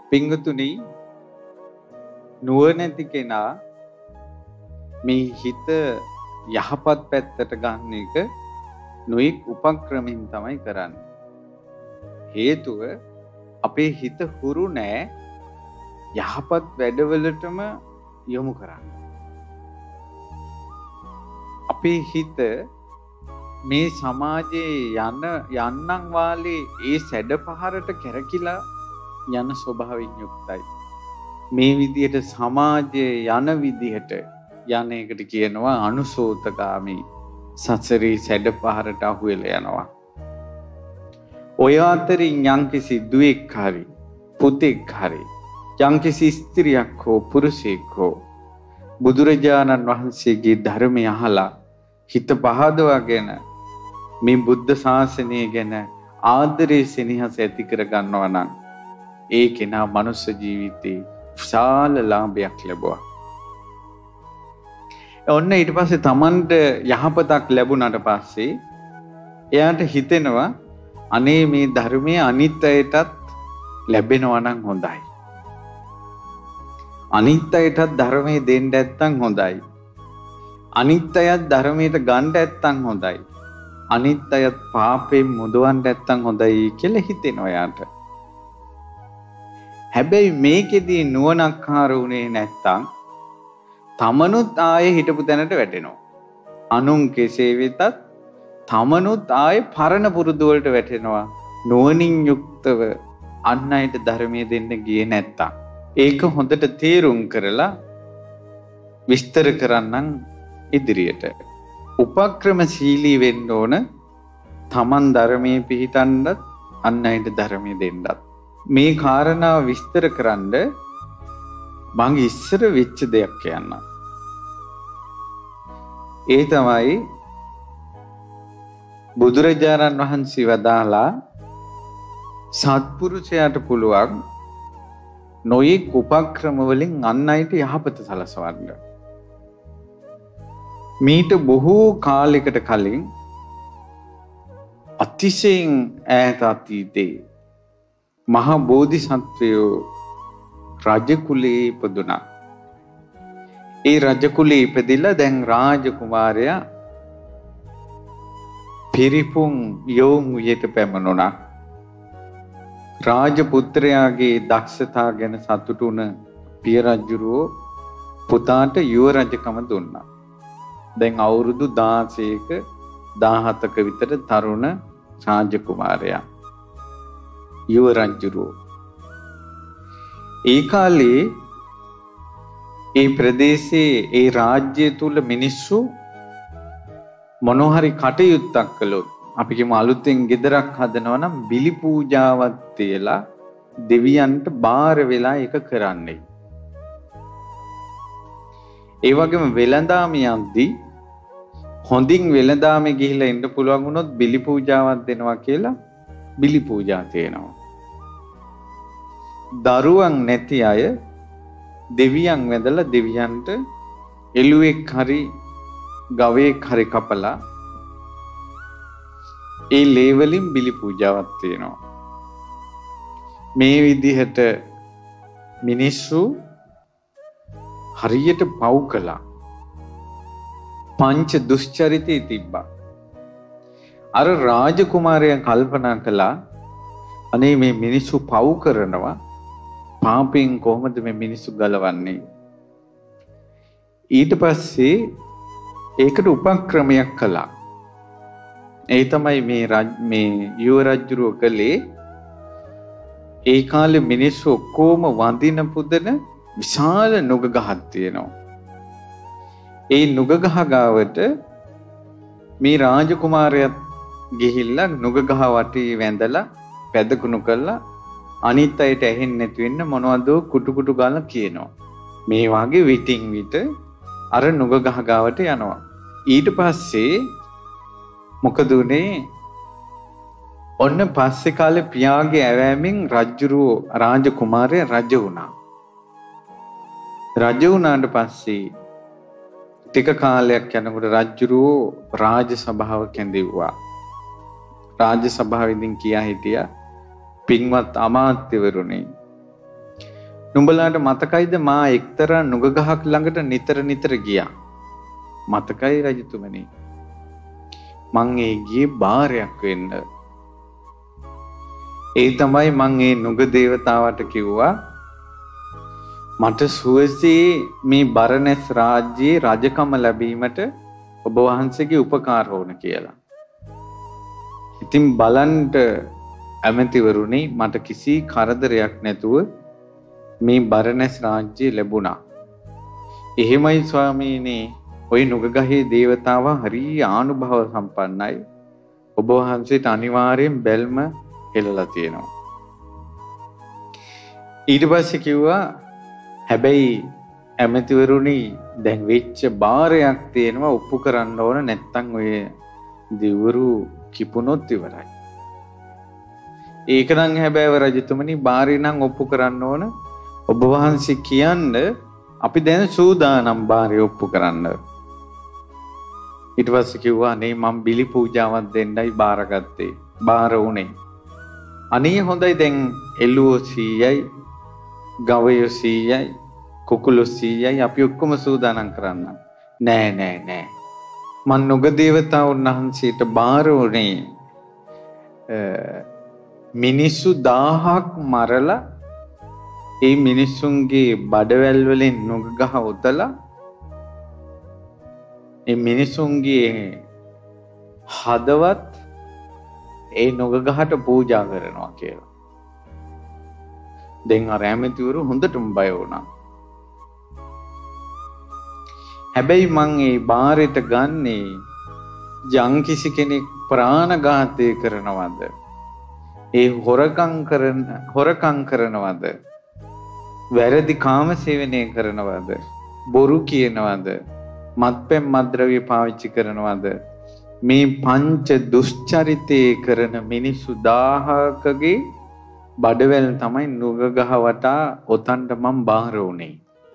පිංගුතුනි නුවණැති කෙනා මේ හිත යහපත් පැත්තට ගන්න එක නොඑක් උපක්‍රමෙන් තමයි කරන්නේ. හේතුව අපේ හිත හුරු නෑ යහපත් වැඩවලටම යොමු කරන්න. අපේ හිත මේ සමාජයේ යන්නම් වාලේ ඒ සැඩ පහරට කැරකිලා යන ස්වභාවයෙන් යුක්තයි. මේ විදිහට සමාජයේ යන විදිහට යන එකට කියනවා අනුසෝතගාමී. සසරේ සැඩ පහරට අහු වෙලා යනවා. ඔය අතරින් යම්කිසි දුවෙක් හරි පුතෙක් හරි යම්කිසි ස්ත්‍රියක් හෝ පුරුෂයෙක් හෝ බුදුරජාණන් වහන්සේගේ ධර්මය අහලා හිත පහදවාගෙන මේ බුද්ධ ශාසනය ගැන ආදරේ සෙනෙහස ඇති කර ගන්නවා නම් ඒ කෙනා මනුස්ස ජීවිතේ විශාල ලාභයක් ලැබුවා. ඔන්න ඊට පස්සේ Tamanට යහපතක් ලැබුණාට පස්සේ එයාට හිතෙනවා අනේ මේ ධර්මයේ අනිත් අයටත් ලැබෙනවා නම් හොඳයි. අනිත් අයටත් ධර්මයේ දෙන්න නැත්තම් හොඳයි. අනිත් අයත් ධර්මයට ගන්න නැත්තම් හොඳයි. අනිත් අයත් පාපයෙන් මුදවන්න නැත්තම් හොඳයි කියලා හිතෙනවා එයාට. හැබැයි මේකෙදී නුවණක්කාර උනේ නැත්තම් තමනුත් ආයේ හිටපු තැනට වැටෙනවා. අනුන් කෙසේ වෙතත් තමනුත් ආයේ පරණ පුරුදු වලට වැටෙනවා. නුවණින් යුක්තව අන් අයට ධර්මයේ දෙන්න ගියේ නැත්තම්. ඒක හොඳට තේරුම් කරලා විස්තර කරන්නම් ඉදිරියට. උපක්‍රමශීලී වෙන්න ඕන. තමන් ධර්මයේ පිහිටන්නත් අන් අයට ධර්මයේ දෙන්නත්. මේ කාරණාව විස්තර කරන්න මං ඉස්සර වෙච්ච දෙයක් කියන්නම්. ඒ තමයි බුදුරජාණන් වහන්සේ වදාලා සත්පුරුෂයාට පුළුවන් නොයෙක් උපක්‍රම වලින් අන් අයට යහපත සලසවන්න. මීට බොහෝ කාලයකට කලින් අතිශයින් ඈත අතීතයේ මහා බෝධිසත්වයෝ රජ කුලේ ඉපදුණා. ඒ රජ කුලේ ඉපදිලා දැන් රාජකුමාරයා පිරිපුන් යෝන් වියට පැමිණුණා. රාජපුත්‍රයාගේ දක්ෂතා ගැන සතුටු වුණ පිය රජුරෝ පුතාට යුව රජකම දුන්නා. දැන් අවුරුදු 16ක 17ක විතර තරුණ රාජකුමාරයා යුව රජුරෝ. ඒ කාලේ ඒ ප්‍රදේශයේ ඒ රාජ්‍ය තුල මිනිස්සු මොනෝhari කටයුත්තක් කළොත් අපි කියමු අලුතෙන් ගෙදරක් හදනවා නම් බිලි පූජාවක් තියලා දෙවියන්ට බාර වෙලා ඒක කරන්නේ. ඒ වගේම වෙළඳාම යද්දී හොඳින් වෙළඳාමේ ගිහිලා ඉන්න පුළුවන් වුණොත් බිලි පූජාවක් දෙනවා කියලා බිලි පූජා තියෙනවා. දරුවන් නැති අය දෙවියන් වැඳලා දෙවියන්ට එළුවෙක් හරි ගවයෙක් හරි කපලා ඒ ලේ වලින් බිලි පූජාවක් තියෙනවා. මේ විදිහට මිනිස්සු හරියට පව් කළා. පංච දුෂ්චරිතී තිබ්බා. අර රාජකුමාරයා කල්පනා කළා අනේ මේ මිනිස්සු පව් කරනවා පාපෙන් කොහොමද මේ මිනිස්සු ගලවන්නේ? ඊට පස්සේ ඒකට උපක්‍රමයක් කළා. ඒ තමයි මේ යුව රජුරෝ කළේ. ඒ කාලේ මිනිස්සු ඔක්කොම වඳින පුදන විශාල නුග ගහක් තියෙනවා. ඒ නුග ගහ ගාවට මේ රාජකුමාරයා ගිහිල්ලා නුග ගහ වටේ වැඳලා පැදකුණු කළා අනිත් අයට ඇහෙන්නේ නැති වෙන්න මොනවද කුටු කුටු ගාලා කියනවා. මේ වාගේ විටින් විට අර නුග ගහ ගාවට යනවා. ඊට පස්සේ මොකද උනේ? ඔන්න පස්සේ කාලේ පියාගේ ඇවෑමෙන් රජුරෝ රාජකුමාරයා රජ වුණා. රජ වුණාට පස්සේ ටික කාලයක් යනකොට රජුරෝ රාජ සභාව කැඳෙව්වා. රාජ සභාවෙන් කියා හිටියා පින්වත් අමාත්‍යවරුනි නුඹලාට මතකයිද මා එක්තරා නුග ගහක් ළඟට නිතර ගියා. මතකයි රජතුමනි. මං ඒ ගියේ බාරයක් වෙන්න. ඒ තමයි මං ඒ නුග දේවතාවට කිව්වා මට සුවසේ මේ බරණැස් රාජ්‍යයේ රජකම ලැබීමට ඔබ වහන්සේගේ උපකාර ඕන කියලා. ඉතින් බලන්න ඇමතිවරුනි මට කිසි කරදරයක් නැතුව මේ බරණැස් රාජ්‍යය ලැබුණා. එහෙමයි ස්වාමීනි ওই නුගගහේ දේවතාවා හරි ආනුභව සම්පන්නයි. ඔබ වහන්සේට අනිවාර්යෙන් බැල්ම හෙළලා තියෙනවා. ඊට පස්සේ කිව්වා හැබැයි ඇමතිවරුනි දැන් වෙච්ච බාරයක් තියෙනවා ඔප්පු කරන්න ඕන නැත්තම් ඔය දිවුරු කිපුණොත් ඉවරයි. ඒක නම් හැබැයි රජතුමනි බාරේ නම් ඔප්පු කරන්න ඕන. ඔබ වහන්සේ කියන්න අපි දැන් සූදානම් බාරේ ඔප්පු කරන්න. ඊට පස්සේ කිව්වා නේ මම බිලි පූජාවක් දෙන්නයි බාරගත්තේ. බාර උනේ. අනේ හොඳයි දැන් එළුවෝ 100යි ගවයෝ 100යි කුකුළු 100යි අපි ඔක්කොම සූදානම් කරන්න. නෑ. මන් නුග දේවතාවුන් වහන්සේට බාර උනේ මිනිස්සු 1000ක් මරලා ඒ මිනිස්සුන්ගේ බඩවැල් වලින් නුග ගහ උතලා ඒ මිනිස්සුන්ගේ හදවත් ඒ නුග ගහට පූජා කරනවා කියලා. දැන් අර ඇමතිවරු හොඳටම බය වුණා. හැබැයි මං ඒ බාරෙට ගන්නේ යම් කිසි කෙනෙක් ප්‍රාණඝාතය කරනවද? ඒ හොරකම් කරනවද? වැරදි කාමසේවනය කරනවද? බොරු කියනවද? මත්පැන් මත්ද්‍රව්‍ය පාවිච්චි කරනවද? මේ පංච දුෂ්චරිතේ කරන මිනිස්සු 1000කගේ බඩවැල් තමයි නුග ගහ වටා ඔතන්ට මම බාර උනේ.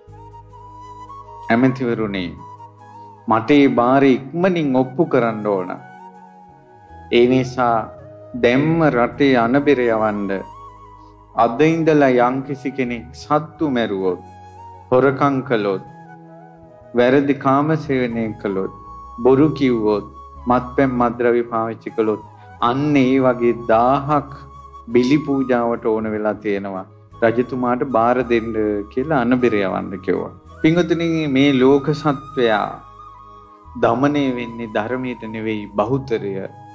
ඇමතිවරුනි මට ඒ බාරේ ඉක්මනින් ඔප්පු කරන්න ඕන. ඒ නිසා දැම්ම රටේ අනබෙර යවන්න. අද ඉඳලා යම්කිසි කෙනෙක් සත්තු මැරුවොත්, හොරකම් කළොත්, වැරදි කාමසේවනය කළොත්, බොරු කිව්වොත්, මත්පැන් මත්ද්‍රව්‍ය පාවිච්චි කළොත් අන්න ඒ වගේ 1000ක් බිලි පූජාවට ඕන වෙලා තියෙනවා. රජතුමාට බාර දෙන්න කියලා අනබෙර යවන්න කිව්වා. පින්වතුනි මේ ලෝක සත්වයා දමනය වෙන්නේ ධර්මයට නෙවෙයි බහුතරය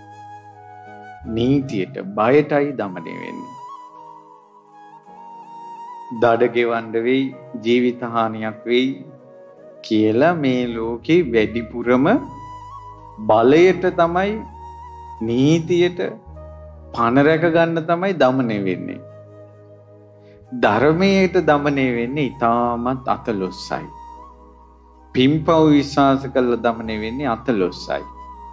නීතියට බයටයි දමනය වෙන්නේ. දඩ ගෙවන්න වෙයි ජීවිත හානියක් වෙයි කියලා මේ ලෝකේ වැඩිපුරම බලයට තමයි නීතියට පණ රැක ගන්න තමයි දමනය වෙන්නේ. ධර්මයට දමනය වෙන්නේ ඊටමත් අතලොස්සයි. පින්පව් විශ්වාස කළ දමනය වෙන්නේ අතලොස්සයි.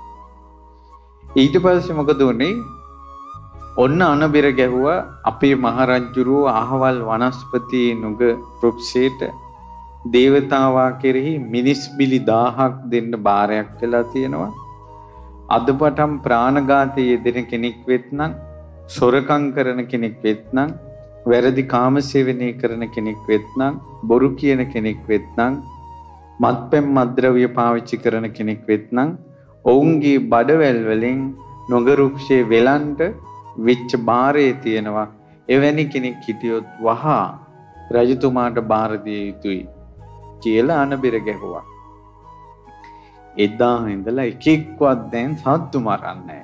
ඊට පස්සේ මොකද උනේ? ඔන්න අනබෙර ගැහුවා අපේ මහරජුරුව අහවල් වනස්පති නුග වෘක්ෂයට දේවතාවා කෙරෙහි මිනිස් බිලි 1000ක් දෙන්න බාරයක් වෙලා තියෙනවා. අදපටන් ප්‍රාණඝාතයේ යෙදෙන කෙනෙක් වෙත්නම්, සොරකම් කරන කෙනෙක් වෙත්නම්, වැරදි කාමසේවනය කරන කෙනෙක් වෙත්නම්, බොරු කියන කෙනෙක් වෙත්නම්, මත්පැන් මත්ද්‍රව්‍ය පාවිච්චි කරන කෙනෙක් වෙත්නම් ඔවුන්ගේ බඩවැල් වලින් නුග වෘක්ෂයේ වෙලන්ට විච්ච බාරේ තියෙනවා. එවැනි කෙනෙක් හිටියොත් වහා රජතුමාට බාර දිය යුතුයි කියලා අනබෙර ගැහුවා. එදා ඉඳලා එකෙක්වත් දැන් සත්තු මරන්නේ නැහැ.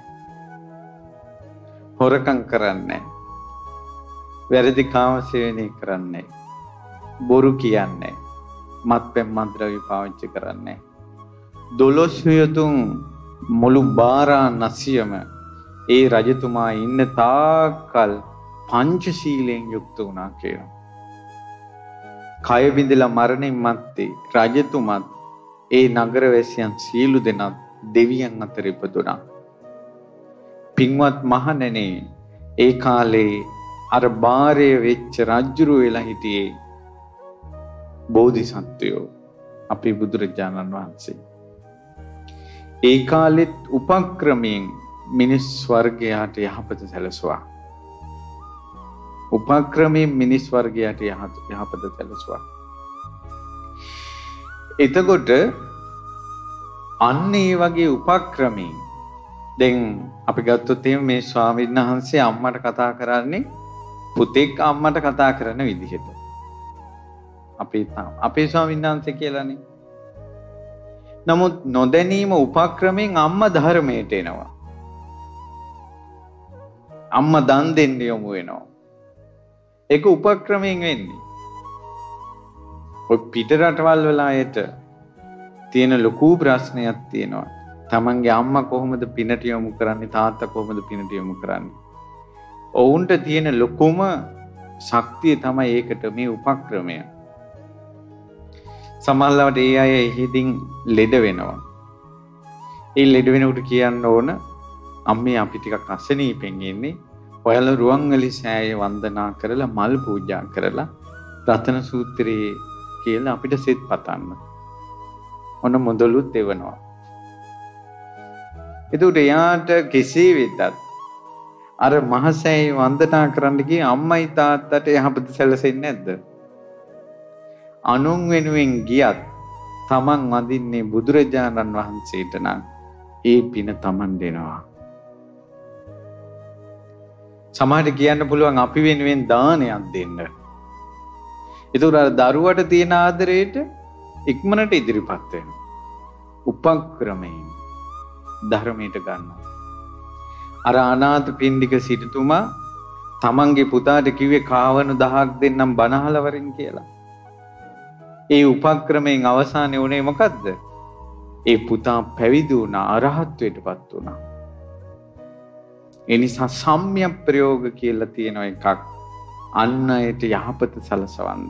හොරකම් කරන්නේ නැහැ. වැරදි කාමසේවනය කරන්නේ නැහැ. බොරු කියන්නේ නැහැ. මත්පැන් මත්ද්‍රව්‍ය පාවිච්චි කරන්නේ නැහැ. 12 යතුන් මුළු බාරාණසියම ඒ රජතුමා ඉන්න තාක්කල් පංචශීලයෙන් යුක්ත වුණා කියලා. කය බිඳලා මරණින් මත්තේ රජතුමත් ඒ නගරවැසියන් සීලු දෙනත් දෙවියන් අතර ඉපදුණා. පින්වත් මහණෙනි ඒ කාලේ අර බාරය වෙච්ච රජුරු වෙලා හිටියේ බෝධිසත්වයෝ අපේ බුදුරජාණන් වහන්සේ. ඒ කාලෙත් උපක්‍රමයෙන් මිනිස් වර්ගයාට යහපත සැලසුවා. උපක්‍රමයෙන් මිනිස් වර්ගයට යහපත සැලසුවා. එතකොට අන්න ඒ වගේ උපක්‍රමයෙන් දැන් අපි ගත්තොත් මේ ස්වාමීන් වහන්සේ අම්මට කතා කරන්නේ පුතෙක් අම්මට කතා කරන විදිහට. අපේ ස්වාමීන් වහන්සේ කියලානේ. නමුත් නොදැනීම උපක්‍රමයෙන් අම්මා ධර්මයට එනවා. අම්මා දන් දෙන්න යොමු වෙනවා. ඒක උපක්‍රමයෙන් වෙන්නේ. ඔය පිට රටවල් වල අයට තියෙන ලොකු ප්‍රශ්නයක් තියෙනවා. තමන්ගේ අම්මා කොහොමද පිනට යොමු කරන්නේ, තාත්තා කොහොමද පිනට යොමු කරන්නේ? ඔවුන්ට තියෙන ලොකුම ශක්තිය තමයි ඒකට මේ උපක්‍රමය. සමහරවිට ඒ අය එහිදීන් ලෙඩ වෙනවා. ඒ ලෙඩ වෙනකොට කියන්න ඕන අම්මේ අපි ටිකක් අසනීපෙන් ඉන්නේ. ඔයාලා රුවන්වැලි සෑය වන්දනා කරලා මල් පූජා කරලා රතන සූත්‍රයේ කියලා අපිට සෙත් පතන්න. ඔන්න මොදලුත් එවනවා. ඒකට එයාට කෙසේ වෙතත් අර මහසෑය වන්දනා කරන්න ගිය අම්මයි තාත්තට යහපත සැලසෙන්නේ නැද්ද? අනුන් වෙනුවෙන් ගියත් තමන් වඳින්නේ බුදුරජාණන් වහන්සේට නම් ඒ පින තමන් දෙනවා. සමහරට කියන්න පුළුවන් අපි වෙනුවෙන් දානයක් දෙන්න. ඒතර අර දරුවට තියෙන ආදරයට ඉක්මනට ඉදිරිපත් වෙනවා. උපක්‍රමයෙන් ධර්මයට ගන්නවා. අර අනාථ පින්ඩික සිටුතුමා තමන්ගේ පුතාට කිව්වේ කාවණු 1000ක් දෙන්නම් බනහල වරින් කියලා. ඒ උපක්‍රමයෙන් අවසානයේ උනේ මොකද්ද? ඒ පුතා පැවිදි වුණා, අරහත්ත්වයටපත් වුණා. ඒ නිසා සම්‍යක් ප්‍රයෝග කියලා තියෙන එකක් අන් අයට යහපත සලසවන්න.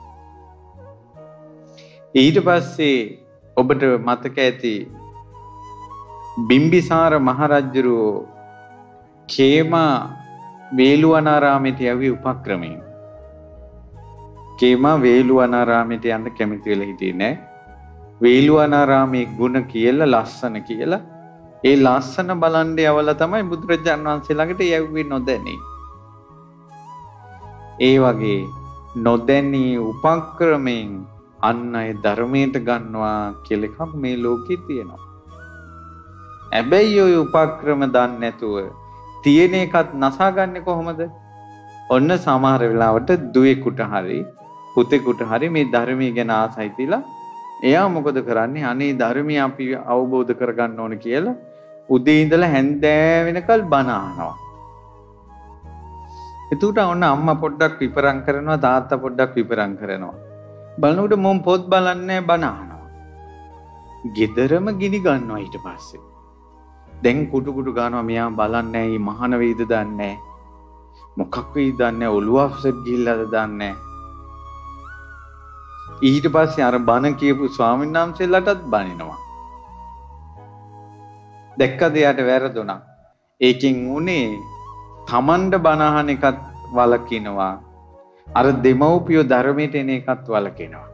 ඊට පස්සේ ඔබට මතක ඇති බිම්බිසාර මහරජුරෝ කේමා වේළුවනාරාමයට යවි උපක්‍රමයෙන්. කේමා වේළුවනාරාමයට යන්න කැමති වෙලා හිටියේ නෑ. වේළුවනාරාමේ ගුණ කියලා ලස්සන කියලා ඒ ලස්සන බලන්න යවලා තමයි බුදුරජාණන් වහන්සේ ළඟට යවුවේ නොදැනී. ඒ වගේ නොදැනී උපක්‍රමයෙන් අන් අය ධර්මයට ගන්නවා කියලා එකක් මේ ලෝකේ තියෙනවා. හැබැයි ඔය උපක්‍රම දන්නේ නැතුව තියෙන එකත් නසාගන්නේ කොහොමද? ඔන්න සමහර වෙලාවට දුවේකට හරි පුතේකට හරි මේ ධර්මයේ ගැන ආසයි තියලා එයා මොකද කරන්නේ? අනේ ධර්මය අපි අවබෝධ කරගන්න ඕන කියලා උදේ ඉඳලා හැන්දෑ වෙනකල් බණ අහනවා. එතකොට ඔන්න අම්මා පොඩ්ඩක් විපරම් කරනවා, තාත්තා පොඩ්ඩක් විපරම් කරනවා. බලනකොට මොම් පොත් බලන්නේ බණ අහනවා. ගෙදරම ගිනි ගන්නවා ඊට පස්සේ. දැන් කුඩු කුඩු ගන්නවා මෙයා බලන්නේ මේ මහාන වේද දන්නේ මොකක් වේද දන්නේ ඔළුව අප්සෙට් ගිහිල්ලාද දන්නේ. ඊට පස්සේ අර බණ කියපු ස්වාමීන් වහන්සේලාටත් බනිනවා. දැක්කද යාට වැරදුනා. ඒකෙන් උනේ තමන්ට බණ අහන එකත් වලකිනවා. අර දෙමව්පියෝ ධර්මයට එන එකත් වලකිනවා.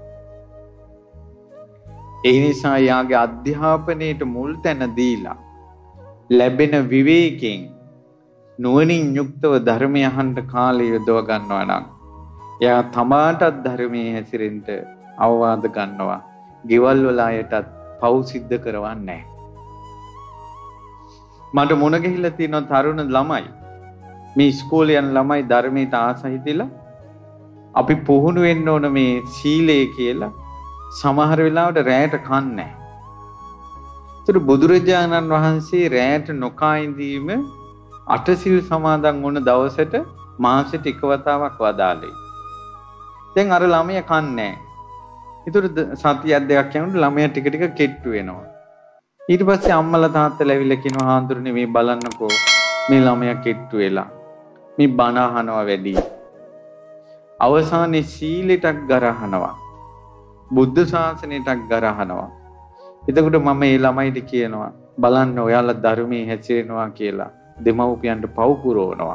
ඒ නිසා යාගේ අධ්‍යාපනයේට මුල් තැන දීලා ලැබෙන විවේකයෙන් නුවණින් යුක්තව ධර්මය අහන්න කාලය යොදව ගන්නවා නම් එයා තමාටත් ධර්මයේ හැසිරෙන්න අවවාද ගන්නවා. ගෙවල් වල අයටත් පව් සිද්ධ කරවන්නේ නැහැ. මට මොන ගිහිල්ලා තියෙන තරුණ ළමයි මේ ඉස්කෝලේ යන ළමයි ධර්මයට ආසයි තියලා අපි පුහුණු වෙන්න ඕන මේ සීලය කියලා සමහර වෙලාවට රැයට කන්නේ නැහැ. ඒතර බුදුරජාණන් වහන්සේ රැයට නොකා ඉඳීම අටසිල් සමාදන් වුණ දවසට මාසෙට එක වතාවක් වදාළේ. දැන් අර ළමයා කන්නේ නැහැ. ඒතර සතියක් දෙකක් යනකොට ළමයා ටික ටික කෙට්ටු වෙනවා. ඊට පස්සේ අම්මලා තාත්තලා ඇවිල්ලා කියනවා හාමුදුරනේ මේ බලන්නකෝ මේ ළමයා කෙට්ටු වෙලා. මේ බණ අහනවා වැඩි. අවසානයේ සීලෙටක් ගරහනවා. බුද්ධ ශාසනයටක් ගරහනවා. එතකොට මම මේ ළමයිට කියනවා බලන්න ඔයාලා ධර්මයේ හැසිරෙනවා කියලා දෙමව්පියන්ට පව් පුරවනවා.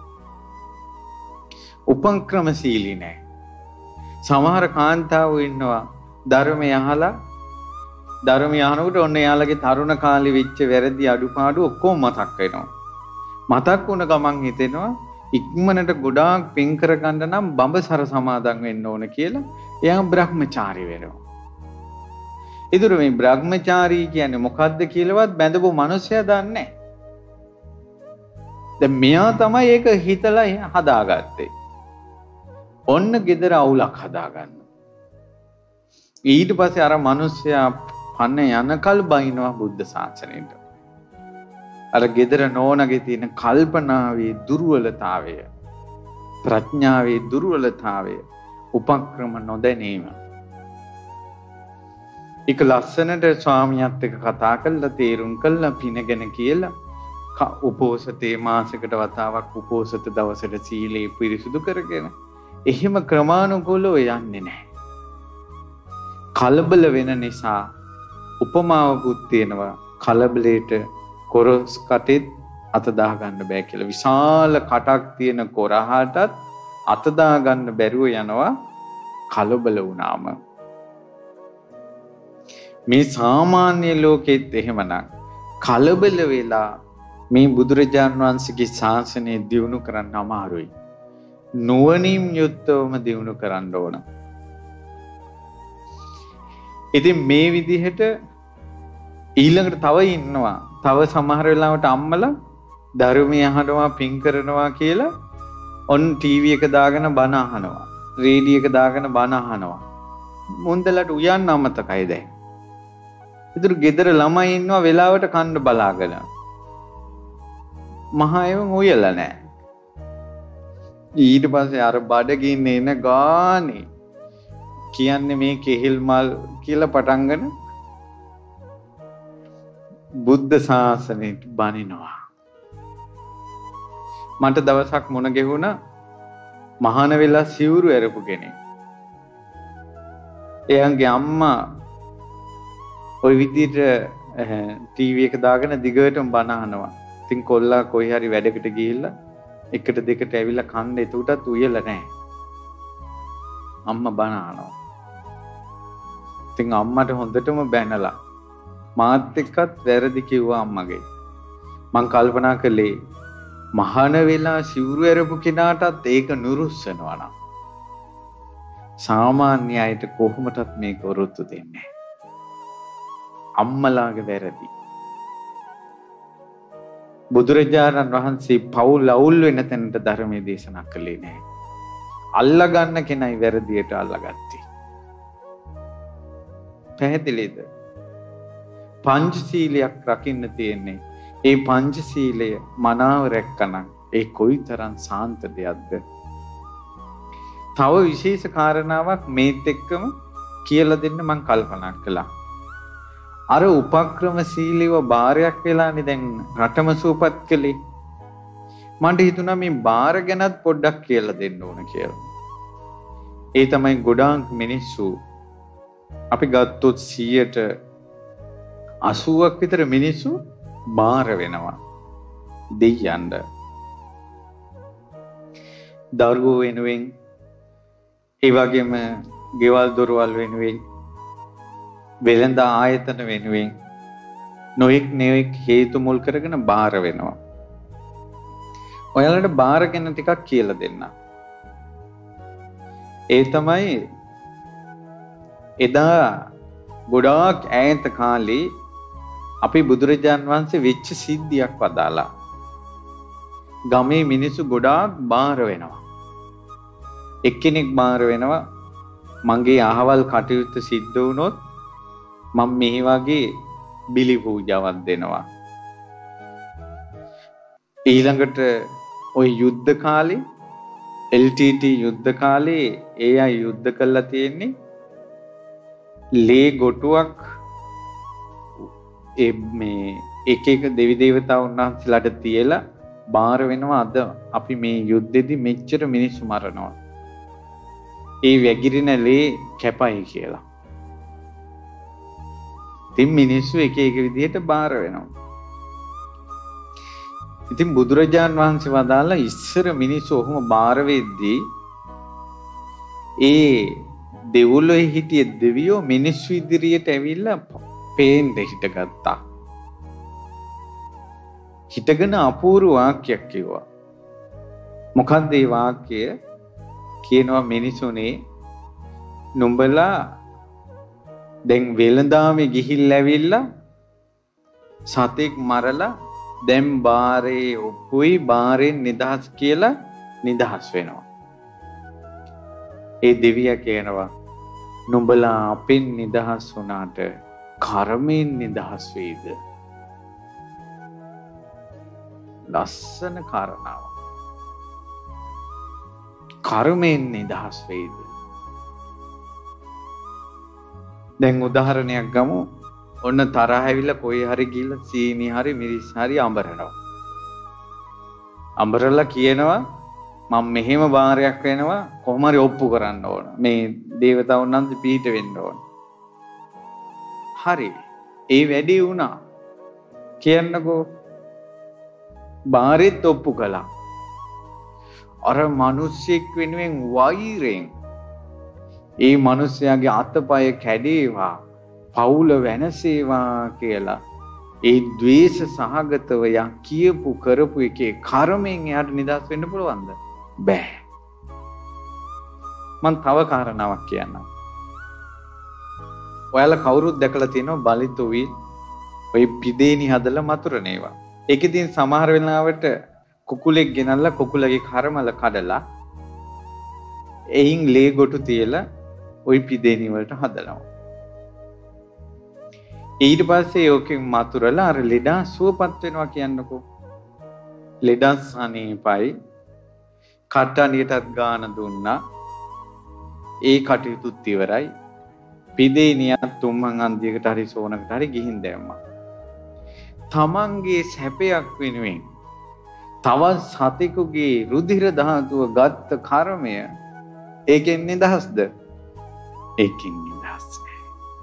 උපක්‍රමශීලී නැහැ. සමහර කාන්තාවෝ ඉන්නවා ධර්මය අහලා ධර්මය අහනකොට ඔන්න එයාලගේ තරුණ කාලේ වෙච්ච වැරදි අඩුපාඩු ඔක්කොම මතක් වෙනවා. මතක් වුණ ගමන් හිතෙනවා ඉක්මනට ගොඩාක් පින් කරගන්න නම් බඹසර සමාදන් වෙන්න ඕන කියලා එයා බ්‍රහ්මචාරී වෙනවා. ඒතර මේ බ්‍රහ්මචාරී කියන්නේ මොකද්ද කියලාවත් බැඳපු මිනිස්සයා දන්නේ නැහැ. දැන් මෙයා තමයි ඒක හිතලා හදාගත්තේ. ඔන්න gedara අවුලක් හදාගන්න. ඊට පස්සේ අර මිනිස්සයා පන්න යනකල් බයිනවා බුද්ධ ශාසනයට. අර gedara නෝනගේ තියෙන කල්පනාවේ දුර්වලතාවය, ප්‍රඥාවේ දුර්වලතාවය, උපක්‍රම නොදැනීම. එක ලස්සනට ස්වාමියාත් එක්ක කතා කරලා තේරුම් කළා පිනගෙන කියලා උපෝසතේ මාසයකට වතාවක් උපෝසත දවසට සීලේ පිරිසුදු කරගෙන එහෙම ක්‍රමානුකූලව යන්නේ නැහැ. කලබල වෙන නිසා උපමාවකුත් තියෙනවා කලබලයට කොරස් කටෙත් අත දා ගන්න බෑ කියලා. විශාල කටක් තියෙන කොරහටත් අත දා ගන්න බැරුව යනවා කලබල වුණාම. මේ සාමාන්‍ය ලෝකෙත් එහෙමනම් කලබල වෙලා මේ බුදුරජාන් වහන්සේගේ ශාසනය දියුණු කරන්න අමාරුයි. නුවණින් යුක්තවම දියුණු කරන්න ඕන. ඉතින් මේ විදිහට ඊළඟට තව ඉන්නවා. තව සමහර වෙලාවට අම්මලා ධර්මය අහනවා පින් කරනවා කියලා ඔන් ටීවී එක දාගෙන බණ අහනවා. රේඩියෝ එක දාගෙන බණ අහනවා. මුන්දලට උයන්න අමතකයි දැන්. ඉතින් ගෙදර ළමයි ඉන්නවා වෙලාවට කන්න බලාගෙන. මහා එවුන් උයලා නැහැ. ඊට පස්සේ අර බඩගින්න එන ගානේ කියන්නේ මේ කෙහෙල් මල් කියලා පටන්ගෙන බුද්ධ ශාසනයට බනිනවා. මට දවසක් මොන ගෙහුණා මහාන වෙලා සිවුරු ඇරපු කෙනෙක්. එයාගේ අම්මා ওই විදිහට ටීවී එක දාගෙන දිගටම බණ අහනවා. ඉතින් කොල්ලා කොයි හරි වැඩකට ගිහිල්ලා එකට දෙකට ඇවිල්ලා කන්න එතකොටත් උයලා නැහැ. අම්මා බණ අහනවා. ඉතින් අම්මට හොඳටම බැනලා මාත් එක්කත් වැරදි කිව්වා අම්මගේ. මං කල්පනා කළේ මහාන වෙලා සිවුරු ඇරපු කෙනාටත් ඒක නුරුස්සනවා නම් සාමාන්‍ය අයට කොහොමදත් මේක වරොත්තු දෙන්නේ නැහැ. අම්මලාගේ වැරදි. බුදුරජාණන් වහන්සේ පවුල් අවුල් වෙන තැනට ධර්මයේ දේශනා කළේ නැහැ. අල්ලා ගන්න කෙනයි වැරදියට අල්ලාගත්තේ. පැහැදිලිද? පංචශීලයක් රකින්න තියෙන්නේ. ඒ පංචශීලය මනාව රැක්කනම් ඒ කොයිතරම් සාන්ත දෙයක්ද? තව විශේෂ කාරණාවක් මේත් එක්කම කියලා දෙන්න මම කල්පනා කළා. අර උපක්‍රමශීලීව බාරයක් වෙලානේ දැන් රටම සූපත් කළේ. මට හිතුණා මේ බාර ගැනත් පොඩ්ඩක් කියලා දෙන්න ඕන කියලා. ඒ තමයි ගොඩාක් මිනිස්සු අපි ගත්තොත් 80ක් විතර මිනිස්සු බාර වෙනවා දෙයියන්ට. දරුවෝ වෙනුවෙන් ඒ වගේම ගෙවල් දොරවල් වෙනුවෙන් වෙළඳ ආයතන වෙනුවෙන් නොඑක් හේතු මුල් කරගෙන බාර වෙනවා. ඔයාලට බාර ගැන ටිකක් කියලා දෙන්න. ඒ තමයි එදා ගොඩාක් ඈත කාලේ අපි බුදුරජාන් වහන්සේ වෙච්ච සිද්ධියක් වදාලා. ගමේ මිනිස්සු ගොඩාක් බාර වෙනවා. එක්කෙනෙක් බාර වෙනවා මගේ අහවල් කටයුත්ත සිද්ධ වුණොත් මම මේ වගේ බිලි පූජාවක් දෙනවා. ඊළඟට ওই යුද්ධ කාලේ LTT යුද්ධ කාලේ ඒ අය යුද්ධ කළා තියෙන්නේ ලේ ගොටුවක් මේ එක දෙවි දේවතාවුන් වහන්සේලාට තියලා බාර වෙනවා. අද අපි මේ යුද්ධෙදි මෙච්චර මිනිස්සු මරනවා. ඒ වැගිරින ලේ කැපයි කියලා. ඉතින් මිනිස්සු එක විදිහට බාර වෙනවා. ඉතින් බුදුරජාන් වහන්සේ වදාලා ඉස්සර මිනිස්සු ඔහොම බාර වෙද්දී ඒ දෙව්ලොවේ හිටිය දෙවියෝ මිනිස්සු ඉදිරියට ඇවිල්ලා පේන්න හිටගත්තා. හිටගෙන අපූර්ව වාක්‍යයක් කිව්වා. මොකක්ද මේ වාක්‍යය? කියනවා මිනිසුනේ නුඹලා දැන් වෙළඳාමේ ගිහිල්ලා ඇවිල්ලා සතෙක් මරලා දැන් බාරේ ඔප්පුයි බාරෙන් නිදහස් කියලා නිදහස් වෙනවා. ඒ දෙවියා කියනවා නුඹලා අපෙන් නිදහස් වුණාට කර්මයෙන් නිදහස් වෙයිද? ලස්සන කාරණාව. කර්මයෙන් නිදහස් වෙයිද? දැන් උදාහරණයක් ගමු. ඔන්න තරහ ඇවිල්ලා කොයි හරි ගිහලා සීනි හරි මිරිස් හරි අඹරනවා. අඹරලා කියනවා මම මෙහෙම බාරයක් වෙනවා කොහොම හරි ඔප්පු කරන්න ඕන. මේ දේවතාවුන් නම් පිට වෙන්න ඕන. හරි. ඒ වැඩේ වුණා. කියන්නකෝ බාරෙත් ඔප්පු කළා. අර මිනිස්සෙක් වෙනුවෙන් වෛරෙන් ඒ මිනිස්යාගේ අතපය කැඩේවා පවුල වෙනසේවා කියලා ඒ ද්වේෂ සහගතව යා කියපු කරපු එකේ කර්මයෙන් එයාට නිදහස් වෙන්න පුළුවන්ද? බෑ. මම තව කාරණාවක් කියන්නම්. ඔයාලා කවුරුත් දැකලා තියෙනවා බලිතොවි ඔය පිදේනි හදලා මතුරන ඒවා. ඒකෙදී සමහර වෙලාවට කුකුලෙක් ගෙනල්ලා කුකුලගේ කර්මල කඩලා එයින් ලේ ගොටු තියලා ওই පිදේනි වලට හදනවා. ඊට පස්සේ ඕකෙන් මතුරලා අර ලෙඩා සුවපත් වෙනවා කියන්නකෝ. ලෙඩා සනීපයි කට්ටනියටත් ගාන දුන්නා. ඒ කටයුතුත් ඉවරයි. පිදේනියත් තුම්මන් අන්දියකට හරි සෝනකට හරි ගිහින් දැම්මා. තමන්ගේ සැපයක් වෙනුවෙන් තවත් සතෙකුගේ රුධිර ධාතුව ගත්ත කර්මය ඒකෙන් නිදහස්ද? ඒකෙන් නිදහස් නෑ.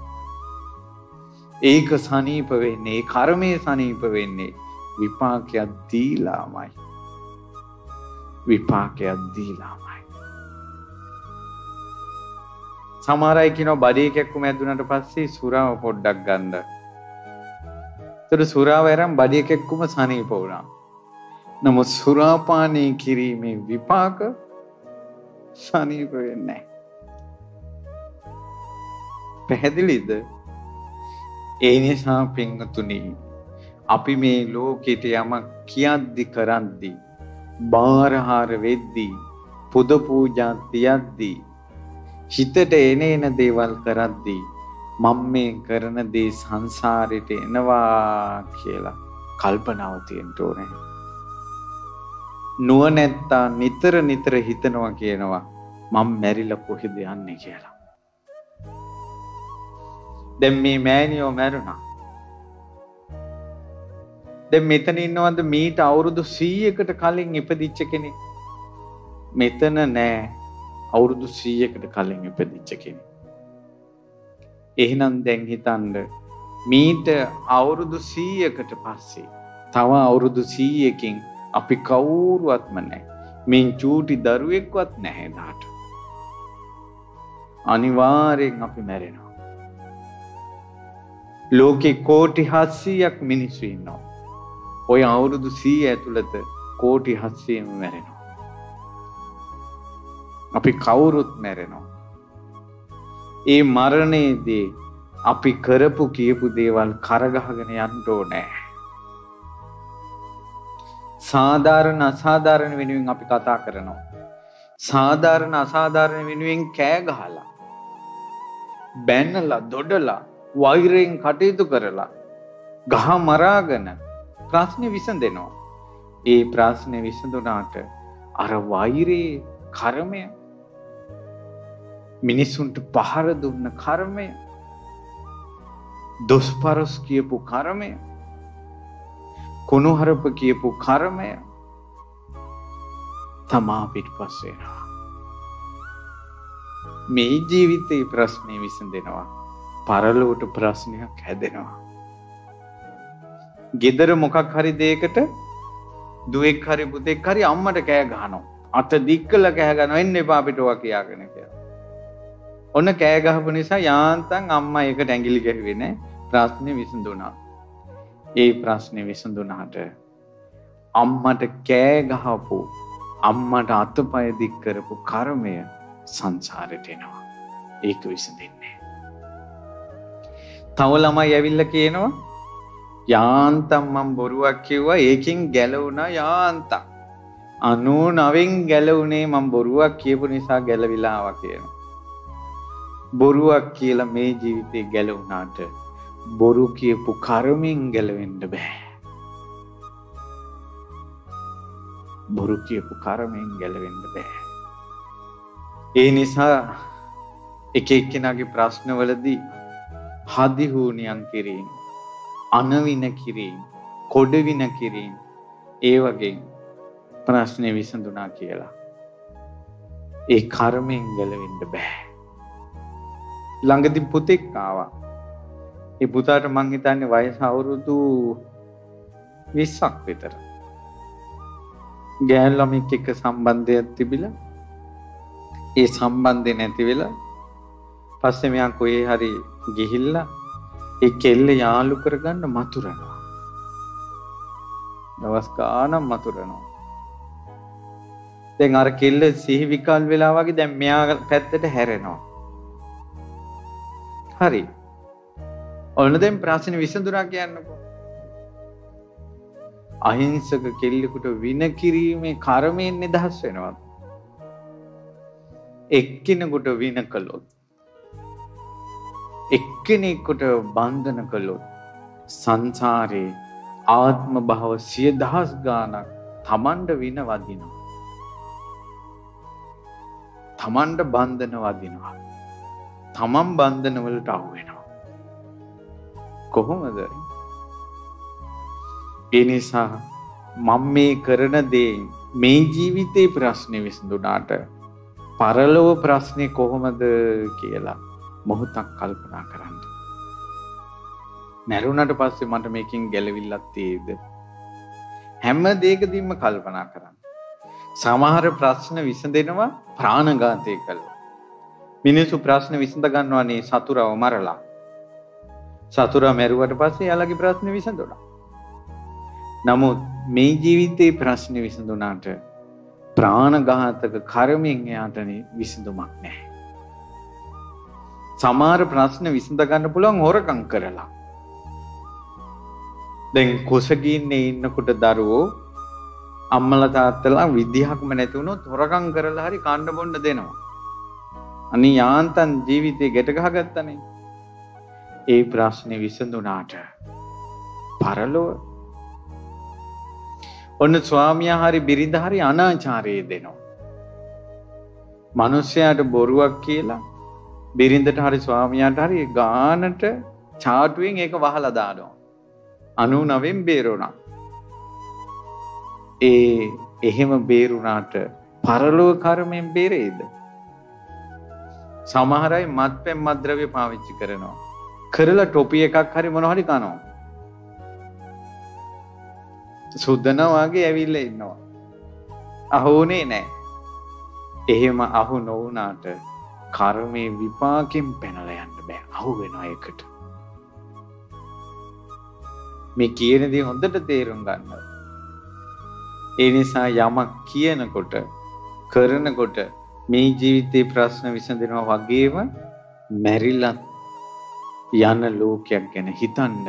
ඒක සනීප වෙන්නේ, කර්මයේ සනීප වෙන්නේ විපාකයක් දීලාමයි. විපාකයක් දීලාමයි. සමහර අය කියනවා බඩේ කැක්කුම ඇදුනට පස්සේ සුරාව පොඩ්ඩක් ගන්න. ඒතර සුරාව අරන් බඩේ කැක්කුම සනීප වුණා. නමුත් සුරාපානය කිරීමේ විපාක සනීප වෙන්නේ නැහැ. පැහැදිලිද? ඒ නිසා පින්තුනි අපි මේ ලෝකෙට යමක් කියද්දි කරද්දි බාරහාර වෙද්දි පුද පූජා තියද්දි හිතට එන දේවල් කරද්දි මම මේ කරන දේ සංසාරෙට එනවා කියලා කල්පනාව තියෙන්න ඕනේ. නුවණැත්තා නිතර නිතර හිතනවා කියනවා මම මැරිලා කොහෙද යන්නේ කියලා. දැන් මේ මෑණියෝ මැරුණා. දැන් මෙතන ඉන්නවද මීට අවුරුදු 100කට කලින් ඉපදිච්ච කෙනෙක්? මෙතන නෑ අවුරුදු 100කට කලින් ඉපදිච්ච කෙනෙක්. එහෙනම් දැන් හිතන්න මීට අවුරුදු 100කට පස්සේ තව අවුරුදු 100කින් අපි කවුරුවත්ම නැහැ. මින් චූටි දරුවෙක්වත් නැහැ දාට. අනිවාර්යෙන් අපි මැරෙනවා. ලෝකේ කෝටි 700ක් මිනිස්සු ඉන්නවා. ඔය අවුරුදු 100 ඇතුළත කෝටි 700ම මැරෙනවා. අපි කවුරුත් මැරෙනවා. ඒ මරණයේදී අපි කරපු කියපු දේවල් කරගහගෙන යන්න ඕනේ. සාධාරණ අසාධාරණ වෙනුවෙන් අපි කතා කරනවා. සාධාරණ අසාධාරණ වෙනුවෙන් කෑ ගහලා බැනලා දොඩලා වෛරයෙන් කටයුතු කරලා ගහ මරාගෙන ප්‍රශ්නේ විසඳෙනවා. ඒ ප්‍රශ්නේ විසඳුණාට අර වෛරේ කර්මය මිනිසුන්ට පහර දුන්න කර්මය දොස්පරස් කියපු කර්මය කුණුහරුප කියපු කර්මය තමා පිටපස්ස වෙනවා. මේ ජීවිතේ ප්‍රශ්නේ විසඳෙනවා. පරලොවට ප්‍රශ්නයක් හැදෙනවා. ගෙදර මොකක් හරි දෙයකට දුවෙක් හරි පුතෙක් හරි අම්මට කෑ ගහනවා. අත දික්කලා කෑ ගහනවා එන්න එපා අපිට ඔවා කියාගෙන කියලා. ඔන්න කෑ ගහපු නිසා යාන්තම් අම්මා ඒකට ඇඟිලි ගැහුවේ නැහැ. ප්‍රශ්නේ විසඳුණා. ඒ ප්‍රශ්නේ විසඳුණාට අම්මට කෑ ගහපු අම්මට අතපය දික් කරපු කර්මය සංසාරෙට එනවා. ඒක විසඳෙන්නේ. තව ළමයි ඇවිල්ලා කියනවා යාන්තම් මම බොරුවක් කිව්වා ඒකෙන් ගැලවුණා යාන්තම්. 99න් ගැලවුණේ මම බොරුවක් කියපු නිසා ගැලවිලා ආවා කියනවා. බොරුවක් කියලා මේ ජීවිතේ ගැලවුණාට බොරු කියපු කර්මෙන් ගැලවෙන්න බෑ. බොරු කියපු කර්මෙන් ගැලවෙන්න බෑ. ඒ නිසා එක එක්කෙනාගේ ප්‍රශ්නවලදී හදිහූනියන් කිරීම, අනවින කිරීම, කොඩවින කිරීම ඒ වගේ ප්‍රශ්නේ විසඳුණා කියලා. ඒ කර්මෙන් ගැලවෙන්න බෑ. ළඟදී පුතෙක් ආවා. ඒ පුතාට මං හිතන්නේ වයස අවුරුදු 20ක් විතර. ගෑනු ළමෙක් එක්ක සම්බන්ධයක් තිබිලා ඒ සම්බන්ධය නැති වෙලා පස්සේ මෙයා කොහේ හරි ගිහිල්ලා ඒ කෙල්ල යාළු කරගන්න මතුරනවා. දවස් ගානක් මතුරනවා. දැන් අර කෙල්ල සිහි විකල් වෙලා වගේ දැන් මෙයා පැත්තට හැරෙනවා. හරි. ඔන්න දැන් ප්‍රශ්නේ විසඳුණා කියන්නකෝ. අහිංසක කෙල්ලෙකුට වින කිරීමේ කර්මයෙන් නිදහස් වෙනවා. එක්කෙනෙකුට වින කළොත්, එක්කෙනෙකුට බන්ධන කළොත් සංසාරේ ආත්ම භව 100,000 ගාණක් තමන්ට වින වදිනවා. තමන්ට බන්ධන වදිනවා. තමන් බන්ධන වලට අහු වෙනවා. කොහොමද? ඒ නිසා මම මේ කරන දේ මේ ජීවිතේ ප්‍රශ්නේ විසඳුණාට පරලොව ප්‍රශ්නේ කොහොමද කියලා මොහොතක් කල්පනා කරන්න. මරුණට පස්සේ මට මේකෙන් ගැලවිල්ලක් තියෙයිද? හැම දෙයකදීම කල්පනා කරන්න. සමහර ප්‍රශ්න විසඳෙනවා ප්‍රාණඝාතය කළා. මිනිස්සු ප්‍රශ්න විසඳ ගන්නවානේ සතුරව මරලා. සතුරා මැරුවට පස්සේ යාළගේ ප්‍රශ්න විසඳුණා. නමුත් මේ ජීවිතේ ප්‍රශ්න විසඳුණාට ප්‍රාණඝාතක කර්මයෙන් එයාට විසඳුමක් නැහැ. සමහර ප්‍රශ්න විසඳ ගන්න පුළුවන් හොරකම් කරලා. දැන් කුසගින්නේ ඉන්නකොට දරුවෝ අම්මලා තාත්තලා විද්‍යාවක්ම නැති වුණොත් හොරකම් කරලා හරි කන්න බොන්න දෙනවා. අනි යාන්තම් ජීවිතේ ගැට ගහගත්තනේ. ඒ ප්‍රශ්නේ විසඳුණාට පරලොව ඔන්න ස්වාමියා හරි බිරිඳ හරි අනාචාරයේ දෙනවා. මිනිස්යාට බොරුවක් කියලා බිරිඳට හරි ස්වාමියාට හරි ගානට චාටුවෙන් ඒක වහලා දානවා. 99න් බේරුණා. එහෙම බේරුණාට පරලෝක කර්මයෙන් බේරෙයිද? සමහර අය මත්පැන් මත්ද්‍රව්‍ය පාවිච්චි කරනවා. කරලා ටොපි එකක් හරි මොනවා හරි කනවා. සුද්ධනා වගේ ඇවිල්ලා ඉන්නවා. අහුනේ නැහැ. එහෙම අහු නොවුනාට කර්මේ විපාකෙන් පැනලා යන්න බෑ. අහු වෙනවා ඒකට. මේ කියන දේ හොඳට තේරුම් ගන්න. ඒ නිසා යමක් කියනකොට කරනකොට මේ ජීවිතේ ප්‍රශ්න විසඳනවා වගේම මැරිලා යන ලෝකයක් ගැන හිතන්න.